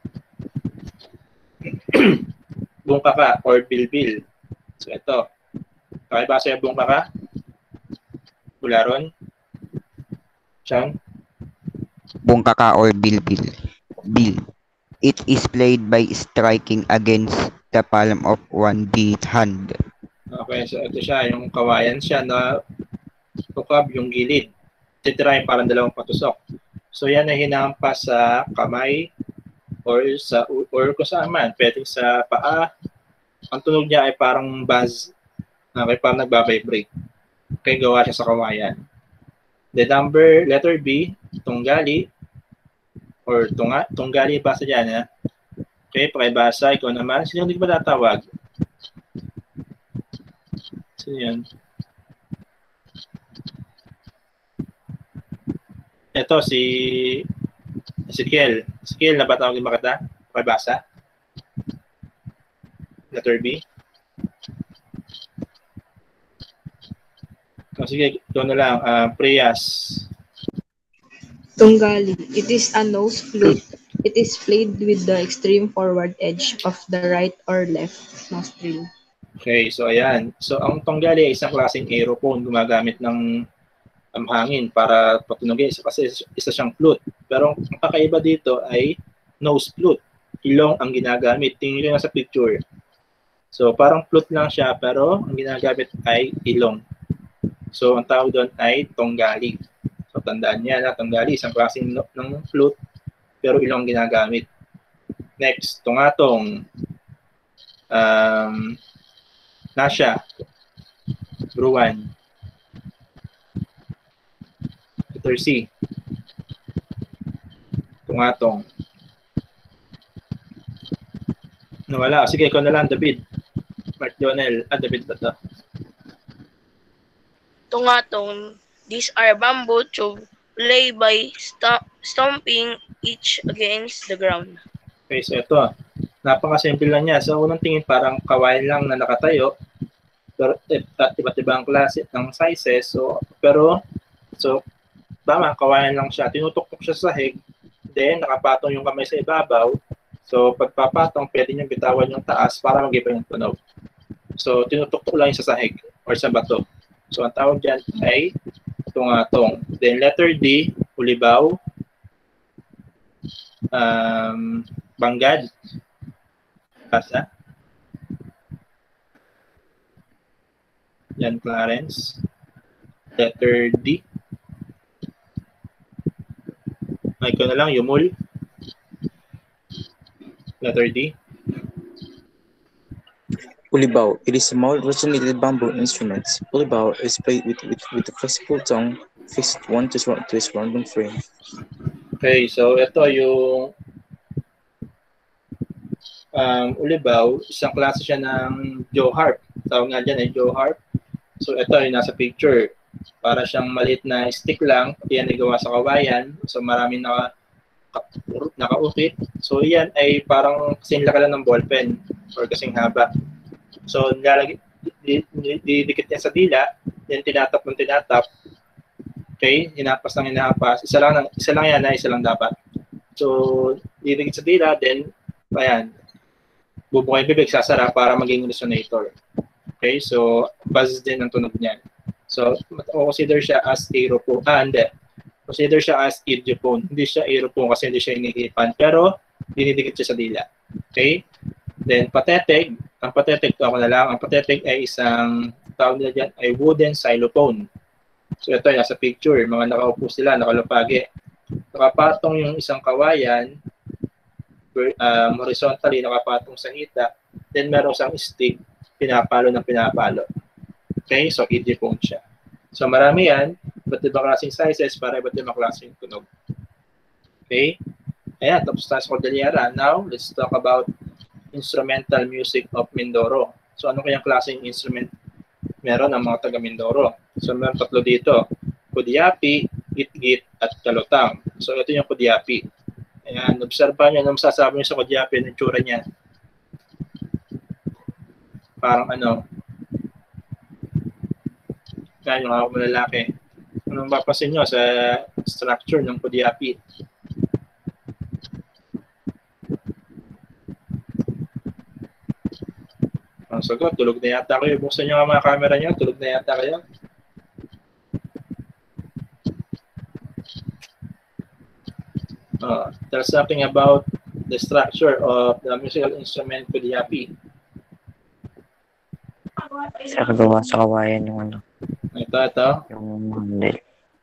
Bungkaka or bilbil. So, ito. Kakibasa yung bungkaka? Bularon? Sean? Bungkaka or bilbil. Bil. It is played by striking against the palm of one hand. Okay, so ito siya, yung kawayan siya na tukab yung gilid. Titirahin parang dalawang patusok. So yan ay hinampas sa kamay or kung saan man, pwedeng sa paa. Ang tunog niya ay parang buzz. Okay, parang nagbabibrate. Okay, gawa siya sa kawayan. The letter B, tunggali, or tunggali basa dyan, ha? Okay, pakibasa, ikaw naman. Sino hindi ba tatawag? Sino yan? Ito, si Kiel. Si Kiel, na ba tawagin ba kita? Pakibasa. Letter B. Oh, sige, ito na lang. Priyas. Tunggali. It is a nose flute. It is played with the extreme forward edge of the right or left nostril. Okay, so ayan. So ang tunggali ay isang klaseng aerophone, gumagamit ng hangin para patunogin. Kasi isa siyang flute. Pero ang kakaiba dito ay nose flute. Ilong ang ginagamit. Tingnan nyo sa picture. So parang flute lang siya, pero ang ginagamit ay ilong. So, ang tawag doon ay tunggali. So, tandaan niya na tunggali, isang klaseng ng flute, pero ilong ginagamit. Next, tungatong. Nasya. Bruwan. Letter C. Tungatong. Nawala. Sige, ikaw na lang, David. Mark Donel. David ba ito? Tungatong. These are bamboo tube played by stomping each against the ground. Okay, so ito. Napakasimple lang niya. Sa unang tingin, parang kawain lang na nakatayo. Pero iba't ibang klase ng sizes. So tama, kawain lang siya. Tinutuktok siya sa sahig. Then, nakapatong yung kamay sa ibabaw. So, pagpapatong, pwede niyang bitawan yung taas para mag-iba yung tunog. So, tinutuktok lang yung sa sahig or sa bato. So, ang tawag dyan ay tungatong. Then, letter D, ulibaw. Banggad. Basa. Yan, Clarence. Letter D. Ikaw na lang, yumul. Letter D. Ulibao. It is a mal-resonated bamboo instrument. Ulibao is played with a flexible tongue fixed to its random frame. Okay, so ito yung ulibaw, isang klase siya ng Joe harp. Tawag nga dyan ay Joe harp. So ito yung nasa picture. Para siyang maliit na stick lang. Yan ay gawa sa kawayan. So maraming nakaukit. So yan ay parang kasing laki lang ng ballpen or kasing haba. So didikit niya sa dila, then tinatap ng tinatap. Okay, hinapas ng hinapas. Isa lang yan, isa lang dapat. So didikit sa dila, then ayan, bubukayin bibig, sasara para maging resonator. Okay, so buzz din ang tunog niyan. So consider siya as aerophone. Hindi. Consider siya as idiophone. Hindi siya aerophone kasi hindi siya inihipan, pero dinidikit siya sa dila. Okay? Then pathetic, ang pathetic to ako na lang. Ang pathetic ay isang tawag nila dyan ay wooden xylophone. So ito ay nasa picture, mga nakaupo sila, nakalupagi. Nakapatong yung isang kawayan, horizontally nakapatong sa hita, then meron isang stick, pinapalo ng pinapalo. Okay, so idiophone siya. So marami yan, iba't ibang klaseng sizes para iba't ibang klaseng tunog. Okay, ayan, tapos tayo sa Cordillera. Now, let's talk about instrumental music of Mindoro. So ano kayang klaseng instrument meron ang mga taga Mindoro? So meron tatlo dito, Kudiapi, Gitgit, at Kalotang. So ito yung Kudiapi. Ayan, obserbahan nyo, anong masasabi nyo sa Kudiapi, ang itsura niya. Parang ano, yan yung ako malalaki. Anong mapapansin nyo sa structure ng Kudiapi? Ang sagot, tulog na yata kayo. Buksan nyo ang mga camera nyo, tulog na yata kayo. Tell something about the structure of the musical instrument Kudiapi. Sa kagawa sa kawayan yung ano. Ito. Yung handle.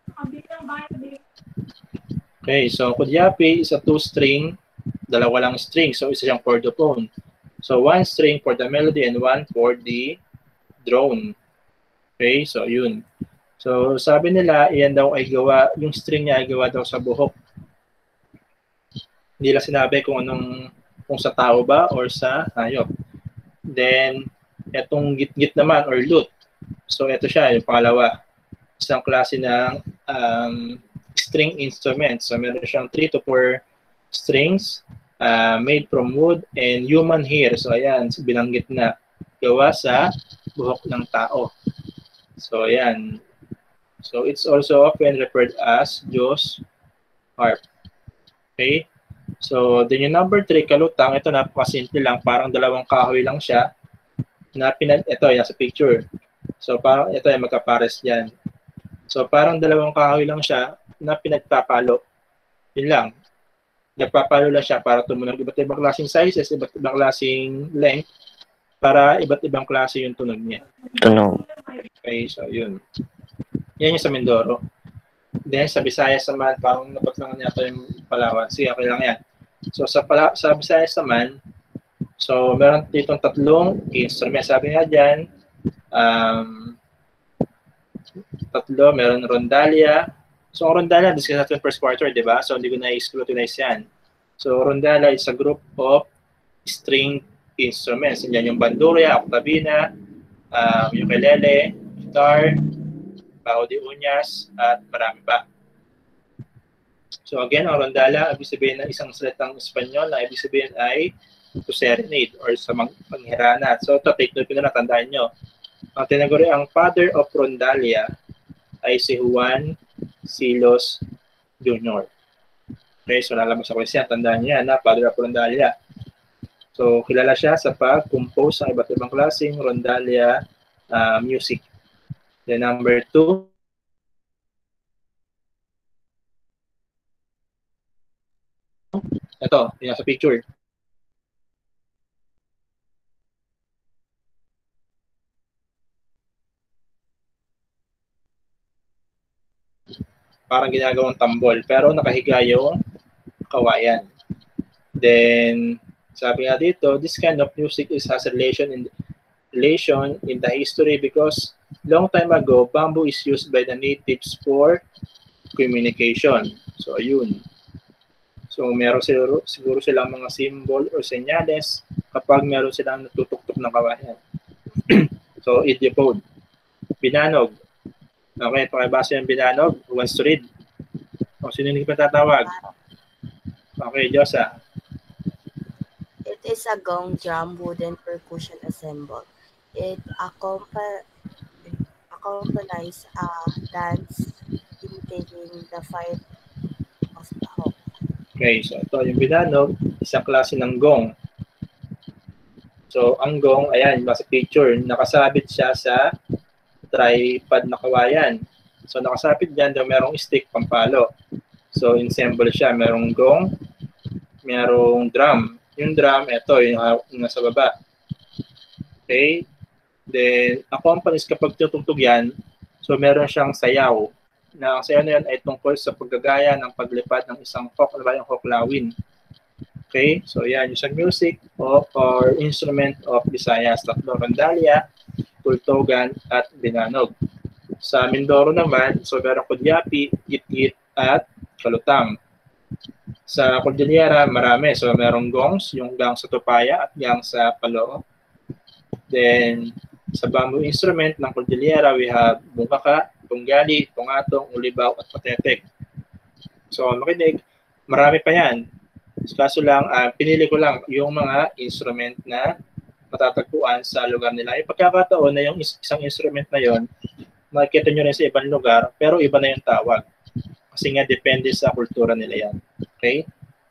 Okay, so Kudiapi is a two-string, dalawa lang string. So isa siyang chordophone. So one string for the melody and one for the drone. Okay, so yun. So sabi nila, iyan daw ay gawa, yung string niya ay gawa daw sa buhok. Hindi lang sinabi kung sa tao ba or sa hayop. Then, etong gitgit naman or lute. So ito siya, yung pangalawa. Isang klase ng string instrument. So meron siyang 3 to 4 strings made from wood and human hair. So ayan, binanggit na gawa sa buhok ng tao. So ayan. So it's also often referred as Joe's harp. Okay? So then yung number 3, Kalutang, ito napakasimple lang, parang dalawang kahoy lang siya. Ito, yan sa picture. So parang ito ay magkapares diyan. So parang dalawang kahoy lang siya na pinagpapalo. Yun lang. Nagpapalo lang siya para tumunog iba't ibang klaseng sizes, iba't ibang klaseng length para iba't ibang klase yung tunog niya. Tunog. Okay, so yun. Yan yung sa Mindoro. Then sa Visayas naman, parang napatlangan yata yung Palawan. Sige, okay lang yan. So sa Visayas naman, so meron ditong tatlong instrument. Sabi nga dyan, tatlo, meron rondalia. So ang rondalia, discuss natin first quarter, di ba? So hindi ko na-scrutinize yan. So rondalia is a group of string instruments. Yan yung bandurria, octavina, ukulele, guitar, bajo de uñas, at marami pa. So again, ang rondala, ibig sabihin ng isang salitang Espanyol na ibig sabihin ay to serenade or sa panghirana. So ito, take note na tandaan nyo. Ang tinaguri, ang father of rondalia ay si Juan Silos Jr. Okay, so lalabas ako siya, tandaan niya na father of rondalia. So kilala siya sa pag-compose ng iba't ibang klaseng rondalia music. Then number 2, ito, yung sa picture. Parang ginagawang tambol, pero nakahiga yung kawayan. Then, sabi nga dito, this kind of music has relation in the history because long time ago, bamboo is used by the natives for communication. So, ayun. So meron siguro silang mga symbol or senyales kapag meron silang natutuktok ng kawayan. So idiopode. Binanog. Okay, pakibasa yung binanog. Who wants to read? O sino yung patatawag? Okay, Josa. It is a gong drum wooden percussion ensemble. It accompanies a dance imitating the fight of the hawk. Okay, so ito yung binanog, isang klase ng gong. So, ang gong, ayan, nasa picture, nakasabit siya sa tripod na kawayan. So, nakasabit dyan, daw merong stick pampalo. So, ensemble siya, merong gong, merong drum. Yung drum, ito, yung nasa baba. Okay? Then, accompanies kapag tutugtog yan, so meron siyang sayaw. Na ang sayaw na yan ay tungkol sa paggagaya ng paglipad ng isang hawk, ano ba yung hawklawin. Okay? So, yan, yung music or instrument of Visayas. Tatlo, randalya, tultogan, at binanog. Sa Mindoro naman, so meron kudyapi, git-git, at kalutang. Sa Cordillera, marami. So, merong gongs, yung gang sa Tupaya at gang sa Paloo. Then, sa bamboo instrument ng Cordillera, we have bungkaka, tunggali, tungatong, ulibaw, at patetek. So, makinig, marami pa yan. Kaso lang, pinili ko lang yung mga instrument na matatagpuan sa lugar nila. Yung pagkakataon na yung isang instrument na yon, makikita nyo rin sa ibang lugar, pero iba na yung tawag. Kasi nga, depende sa kultura nila yan. Okay?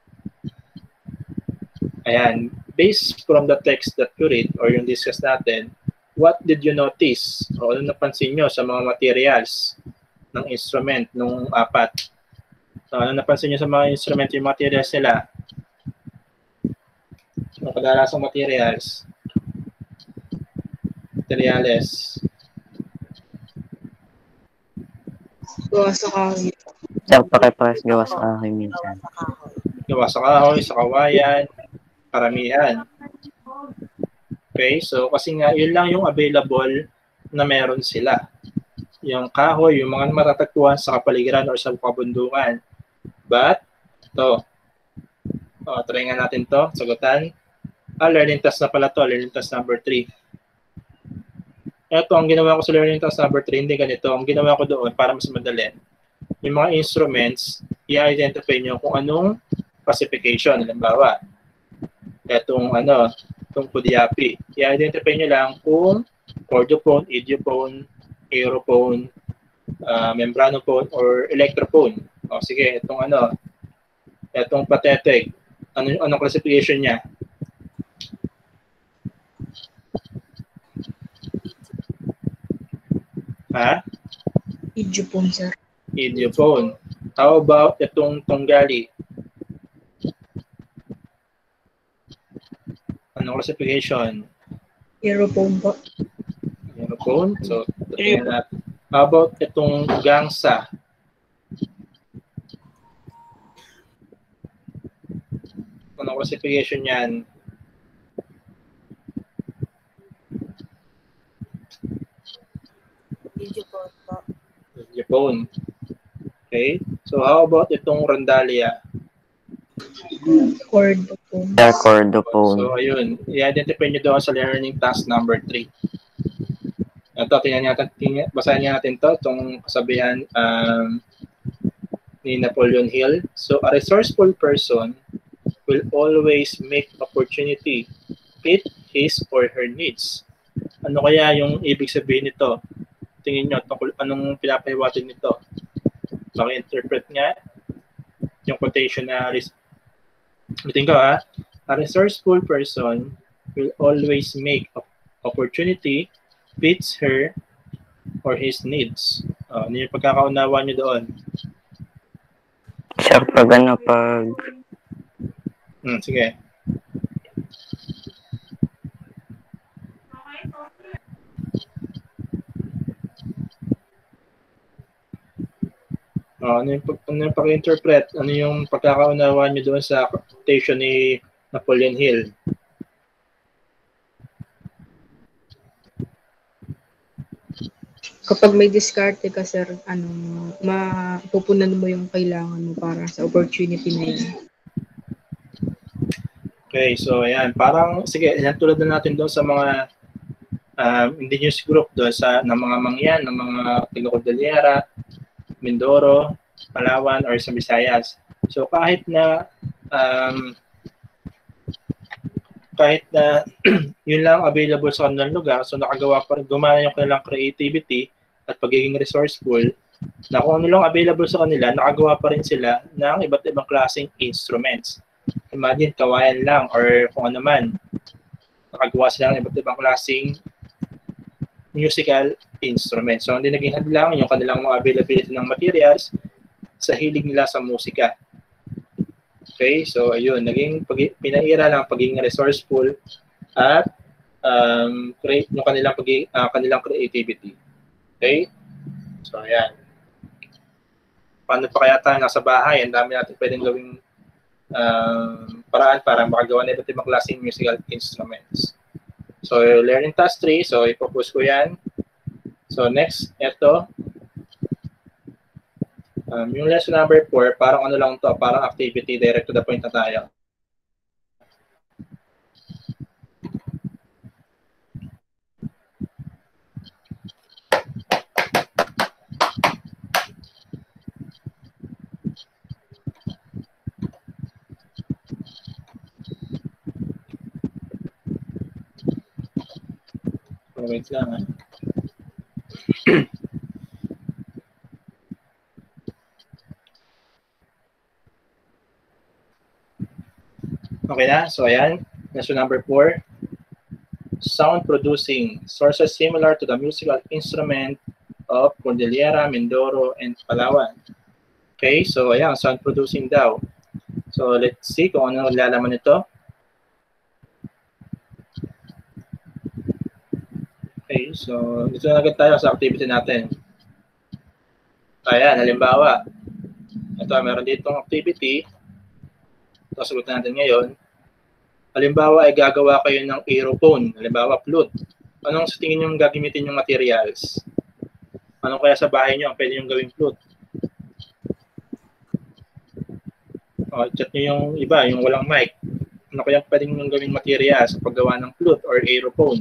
Ayan. Based from the text that you read or yung discuss natin, what did you notice? O ano napansin nyo sa mga materials ng instrument nung apat? So, ano napansin nyo sa mga instrument yung materials nila? Ang kadalasang materials. Materials. Gawa sa kahoy. Pare-pares gawa sa kahoy minsan. Gawa sa kahoy, sa kawayan, karamihan. Okay, so kasi nga yun lang yung available na meron sila. Yung kahoy, yung mga matatagpuan sa kapaligiran or sa kabundukan. But, ito. Try nga natin to, sagutan. Learning task na pala to, learning task number 3. Ito, ang ginawa ko sa learning task number 3, hindi ganito. Ang ginawa ko doon, para mas madali, yung mga instruments, i-identify nyo kung anong classification. Halimbawa, itong kudyapi. I-identify nyo lang kung chordophone, idiophone, aerophone, membranophone, or electrophone. O sige, itong patetek. Anong classification niya? Ha? Idiophone, sir. Idiophone. How about itong tunggali? Anong classification? Aerophone po. Aerophone. So, tingnan natin. How about itong gangsa? Anong classification yan? Idiophone po. Idiophone. Okay. So, how about itong randalya? Chordophone. Chordophone. So, ayun. I-identify nyo doon sa learning task number 3. Ito, basahin natin to, itong kasabihan ni Napoleon Hill. So, a resourceful person will always make opportunity fit his or her needs. Ano kaya yung ibig sabihin nito? Tingin nyo, anong pinapahiwatig nito? Maki-interpret nga yung quotation na ulitin ko ha. A resourceful person will always make opportunity fits her or his needs. Ano yung pagkakaunawa nyo doon? Sir, pag sige. Ano yung pag-interpret? Ano yung pagkakaunawa nyo doon sa quotation ni Napoleon Hill? Kapag may diskarte ka, sir, mapupunan mo yung kailangan mo para sa opportunity na yun. Okay, so ayan, parang, sige, yan tulad na natin doon sa mga indigenous group doon sa ng mga Mangyan, ng mga Cordillera, Mindoro, Palawan, or sa Visayas. So kahit na yun lang available sa kanilang lugar, so nakagawa pa rin, gumana yung kanilang creativity at pagiging resourceful, na kung ano lang available sa kanila, nakagawa pa rin sila ng iba't ibang klaseng instruments. Imagine, kawayan lang or kung ano man, nakagawa sila ng iba't ibang klaseng musical instruments. So, hindi naging hadlang yung kanilang mga availability ng materials sa hilig nila sa musika. Okay, so ayun, pinaira lang pagiging resourceful at create yung kanilang creativity. Okay? So ayan. Paano pa kaya tayo nasa bahay? Ang dami natin pwedeng gawing paraan para makagawa na iba't ibang klaseng musical instruments. So learning task 3, so ipopost ko yan. So next, ito. Yung lesson number 4, parang ano lang to, parang activity, direct to the point na tayo. Wait lang, Okay na? So, ayan. Lesson number 4. Sound producing. Sources similar to the musical instrument of Cordillera, Mindoro, and Palawan. Okay, so ayan, sound producing daw. So, let's see kung ano lalaman ito. Okay, so dito na agad tayo sa activity natin. Ayan, halimbawa, ito, meron ditong activity. Ito, sagutin natin ngayon. Halimbawa, ay gagawa kayo ng aerophone. Halimbawa, flute. Anong sa tingin nyo gagamitin yung materials? Anong kaya sa bahay nyo ang pwede yung gawing flute? O, chat nyo yung iba, yung walang mic. Ano kaya pwedeng yung gawing materials sa paggawa ng flute or aerophone?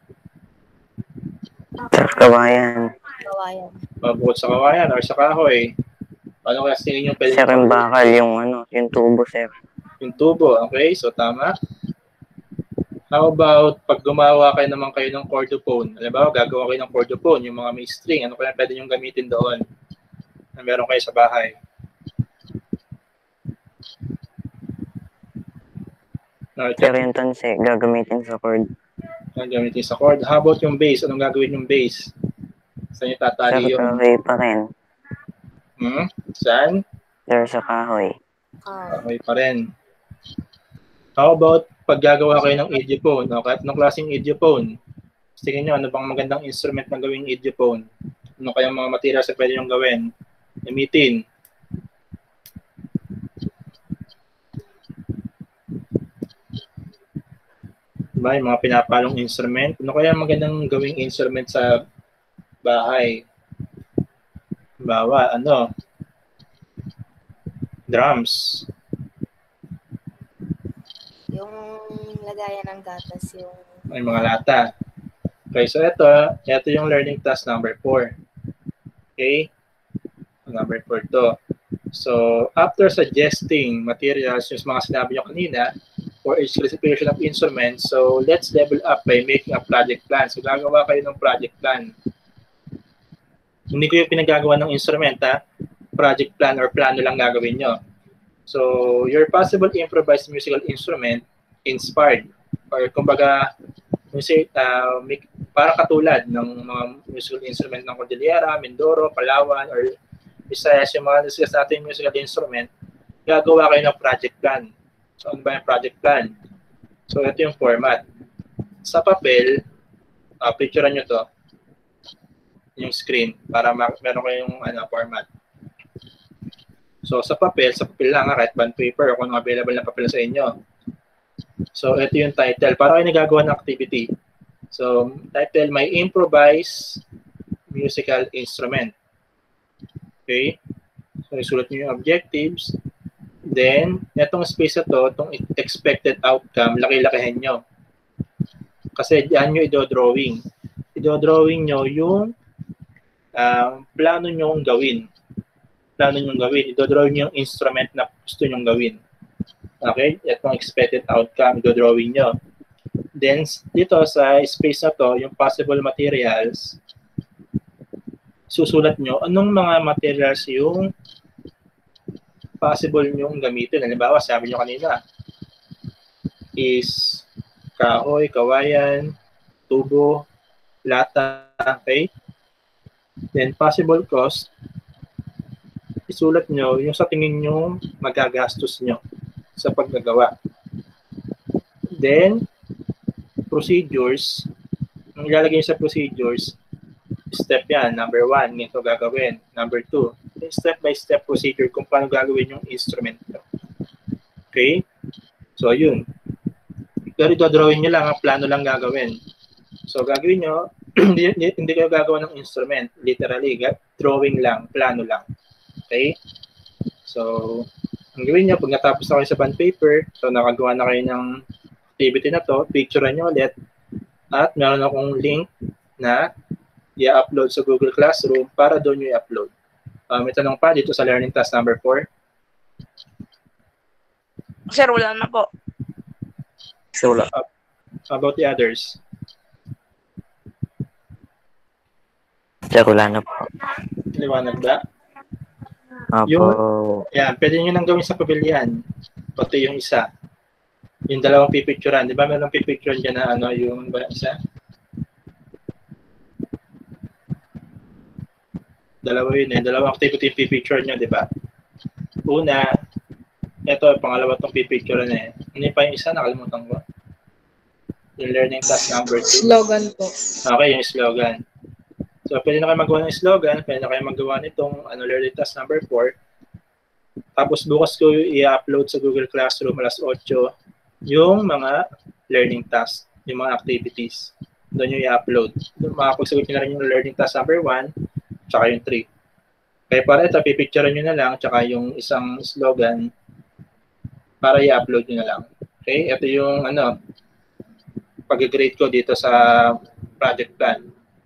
Sa kawayan. Kawayan. Bukod sa kawayan or sa kahoy. Ano kaya sa tingin nyo pwedeng... Sir, yung bakal, yung tubo, sir. Yung tubo, okay? So, tama. How about pag gumawa kayo naman kayo ng cordophone? Halimbawa, gagawa kayo ng cordophone, yung mga may string. Ano kaya pwede nyo gamitin doon na meron kayo sa bahay? Sir, yung tanse, gagamitin sa chord. Gagamitin sa chord. How about yung bass? Anong gagawin yung bass? Saan yung tatali Sir, yung... kahoy pa rin. Saan? Sir, sa kahoy. Kahoy pa rin. How about pag gagawa kayo ng idiophone? O kahit anong klaseng idiophone? Tingin nyo, ano bang magandang instrument na gawing idiophone? Ano kayang mga materials na pwede yung gawin? Gamitin. Diba, yung mga pinapalong instrument? Ano kaya magandang gawing instrument sa bahay? Bawa, drums. Yung lagayan ng gatas, yung... May mga lata. Okay, so ito yung learning task number 4. Okay? Number 4 to. So, after suggesting materials, yung mga sinabi nyo kanina, for each classification of instruments, so let's level up by making a project plan. So, gagawa kayo ng project plan. Hindi ko yung pinagagawa ng instrument, ha? Project plan or plano lang gagawin nyo. So, your possible improvised musical instrument inspired or kumbaga para katulad ng mga musical instrument ng Cordillera, Mindoro, Palawan, or Visayas, yung mga discuss natin musical instrument, gagawa kayo ng project plan. So, ano ba yung project plan? So, ito yung format. Sa papel, picturean nyo to, yung screen, para meron kayong format. So, sa papel lang, kahit bond paper o kung available na papel sa inyo. So, ito yung title. Para kayo nagagawa ng activity. So, title, may improvise musical instrument. Okay? So, isulat nyo yung objectives. Then, itong space na to, itong expected outcome, laki-lakihin nyo. Kasi diyan nyo i-drawing. I-drawing nyo yung plano nyo gawin. Plano nyo gawin. I-drawing nyo yung instrument na gusto nyo gawin. Okay? Itong expected outcome, i-drawing nyo. Then, dito sa space na to, yung possible materials, susulat nyo anong mga materials yung possible nyong gamitin. Halimbawa, sabi nyo kanina, is kahoy, kawayan, tubo, lata, okay? Then, possible cost, isulat nyo yung sa tingin nyo magagastos nyo sa paggagawa. Then, procedures, ang ilalagay nyo sa procedures, step yan. Number 1, ganito gagawin. Number 2, step-by-step procedure kung paano gagawin yung instrument nyo. Okay? So, yun. Pero drawing nyo lang, ang plano lang gagawin. So, gagawin nyo, hindi kayo gagawa ng instrument. Literally, drawing lang, plano lang. Okay? So, ang gawin nyo, pag natapos na kayo sa bond paper, so nakagawa na kayo ng activity na to, picturean nyo ulit, at meron akong link na i-upload sa Google Classroom para doon nyo i-upload. May tanong pa dito sa learning task number 4. Sir, wala na po. Sir, wala. How about the others? Sir, wala na po. Liwanag ba? Opo. Yan, pwede nyo nang gawin sa pavilion. Pati yung isa. Yung dalawang pipicturean. Di ba meron pipicturean dyan na ano, yung isa? Dalawa yun eh. Dalawang activity pipicture nyo, di ba? Una, ito, pangalawa itong pipicturean eh. Ano pa yung isa? Nakalimutan ko. Yung learning task number 2. Slogan po. Okay, yung slogan. So, pwede na kayo magawa ng slogan, pwede na kayo magawa nitong learning task number 4. Tapos bukas ko i-upload sa Google Classroom alas 8 yung mga learning tasks, yung mga activities. Doon nyo i-upload. Makapagsagot nyo na rin yung learning task number 1, tsaka yung 3. Kaya para ito, pipicturean nyo na lang, tsaka yung isang slogan para i-upload nyo na lang. Okay? Ito yung pag-grade ko dito sa project plan.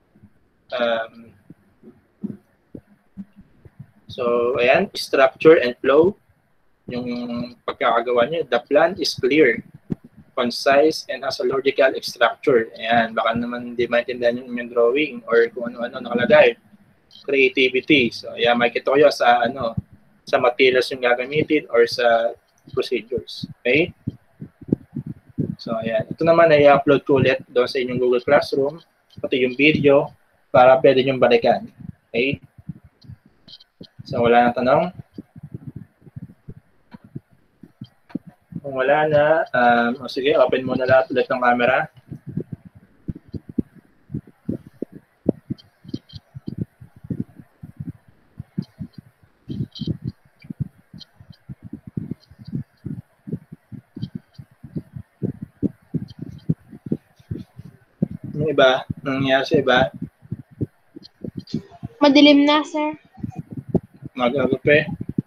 So, ayan, structure and flow. Yung pagkakagawa niya, the plan is clear, concise, and has a logical structure. Ayan, baka naman hindi maintindihan yung inyong drawing or kung ano-ano nakalagay. Creativity. So, ayan, makikita ko yun sa, sa materials yung gagamitin or sa procedures. Okay? So, ayan. Ito naman ay i-upload ko ulit doon sa inyong Google Classroom, pati yung video, para pwede nyo balikan. Okay? So, wala na tanong? Kung wala na, sige, open mo na lahat ulit ng camera. Yung iba, nangyayari sa iba, Madilim na, sir. mag-agape.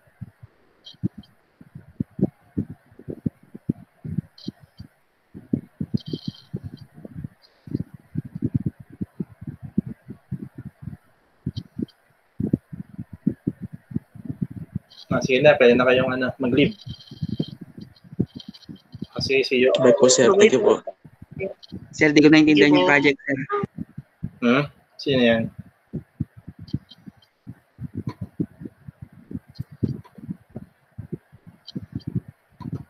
Sige na, pwede na kayong mag-leave. Kasi see you. Bye po, sir. Thank you po. Sir, di ko naintindihan yung project, sir. Sino yan?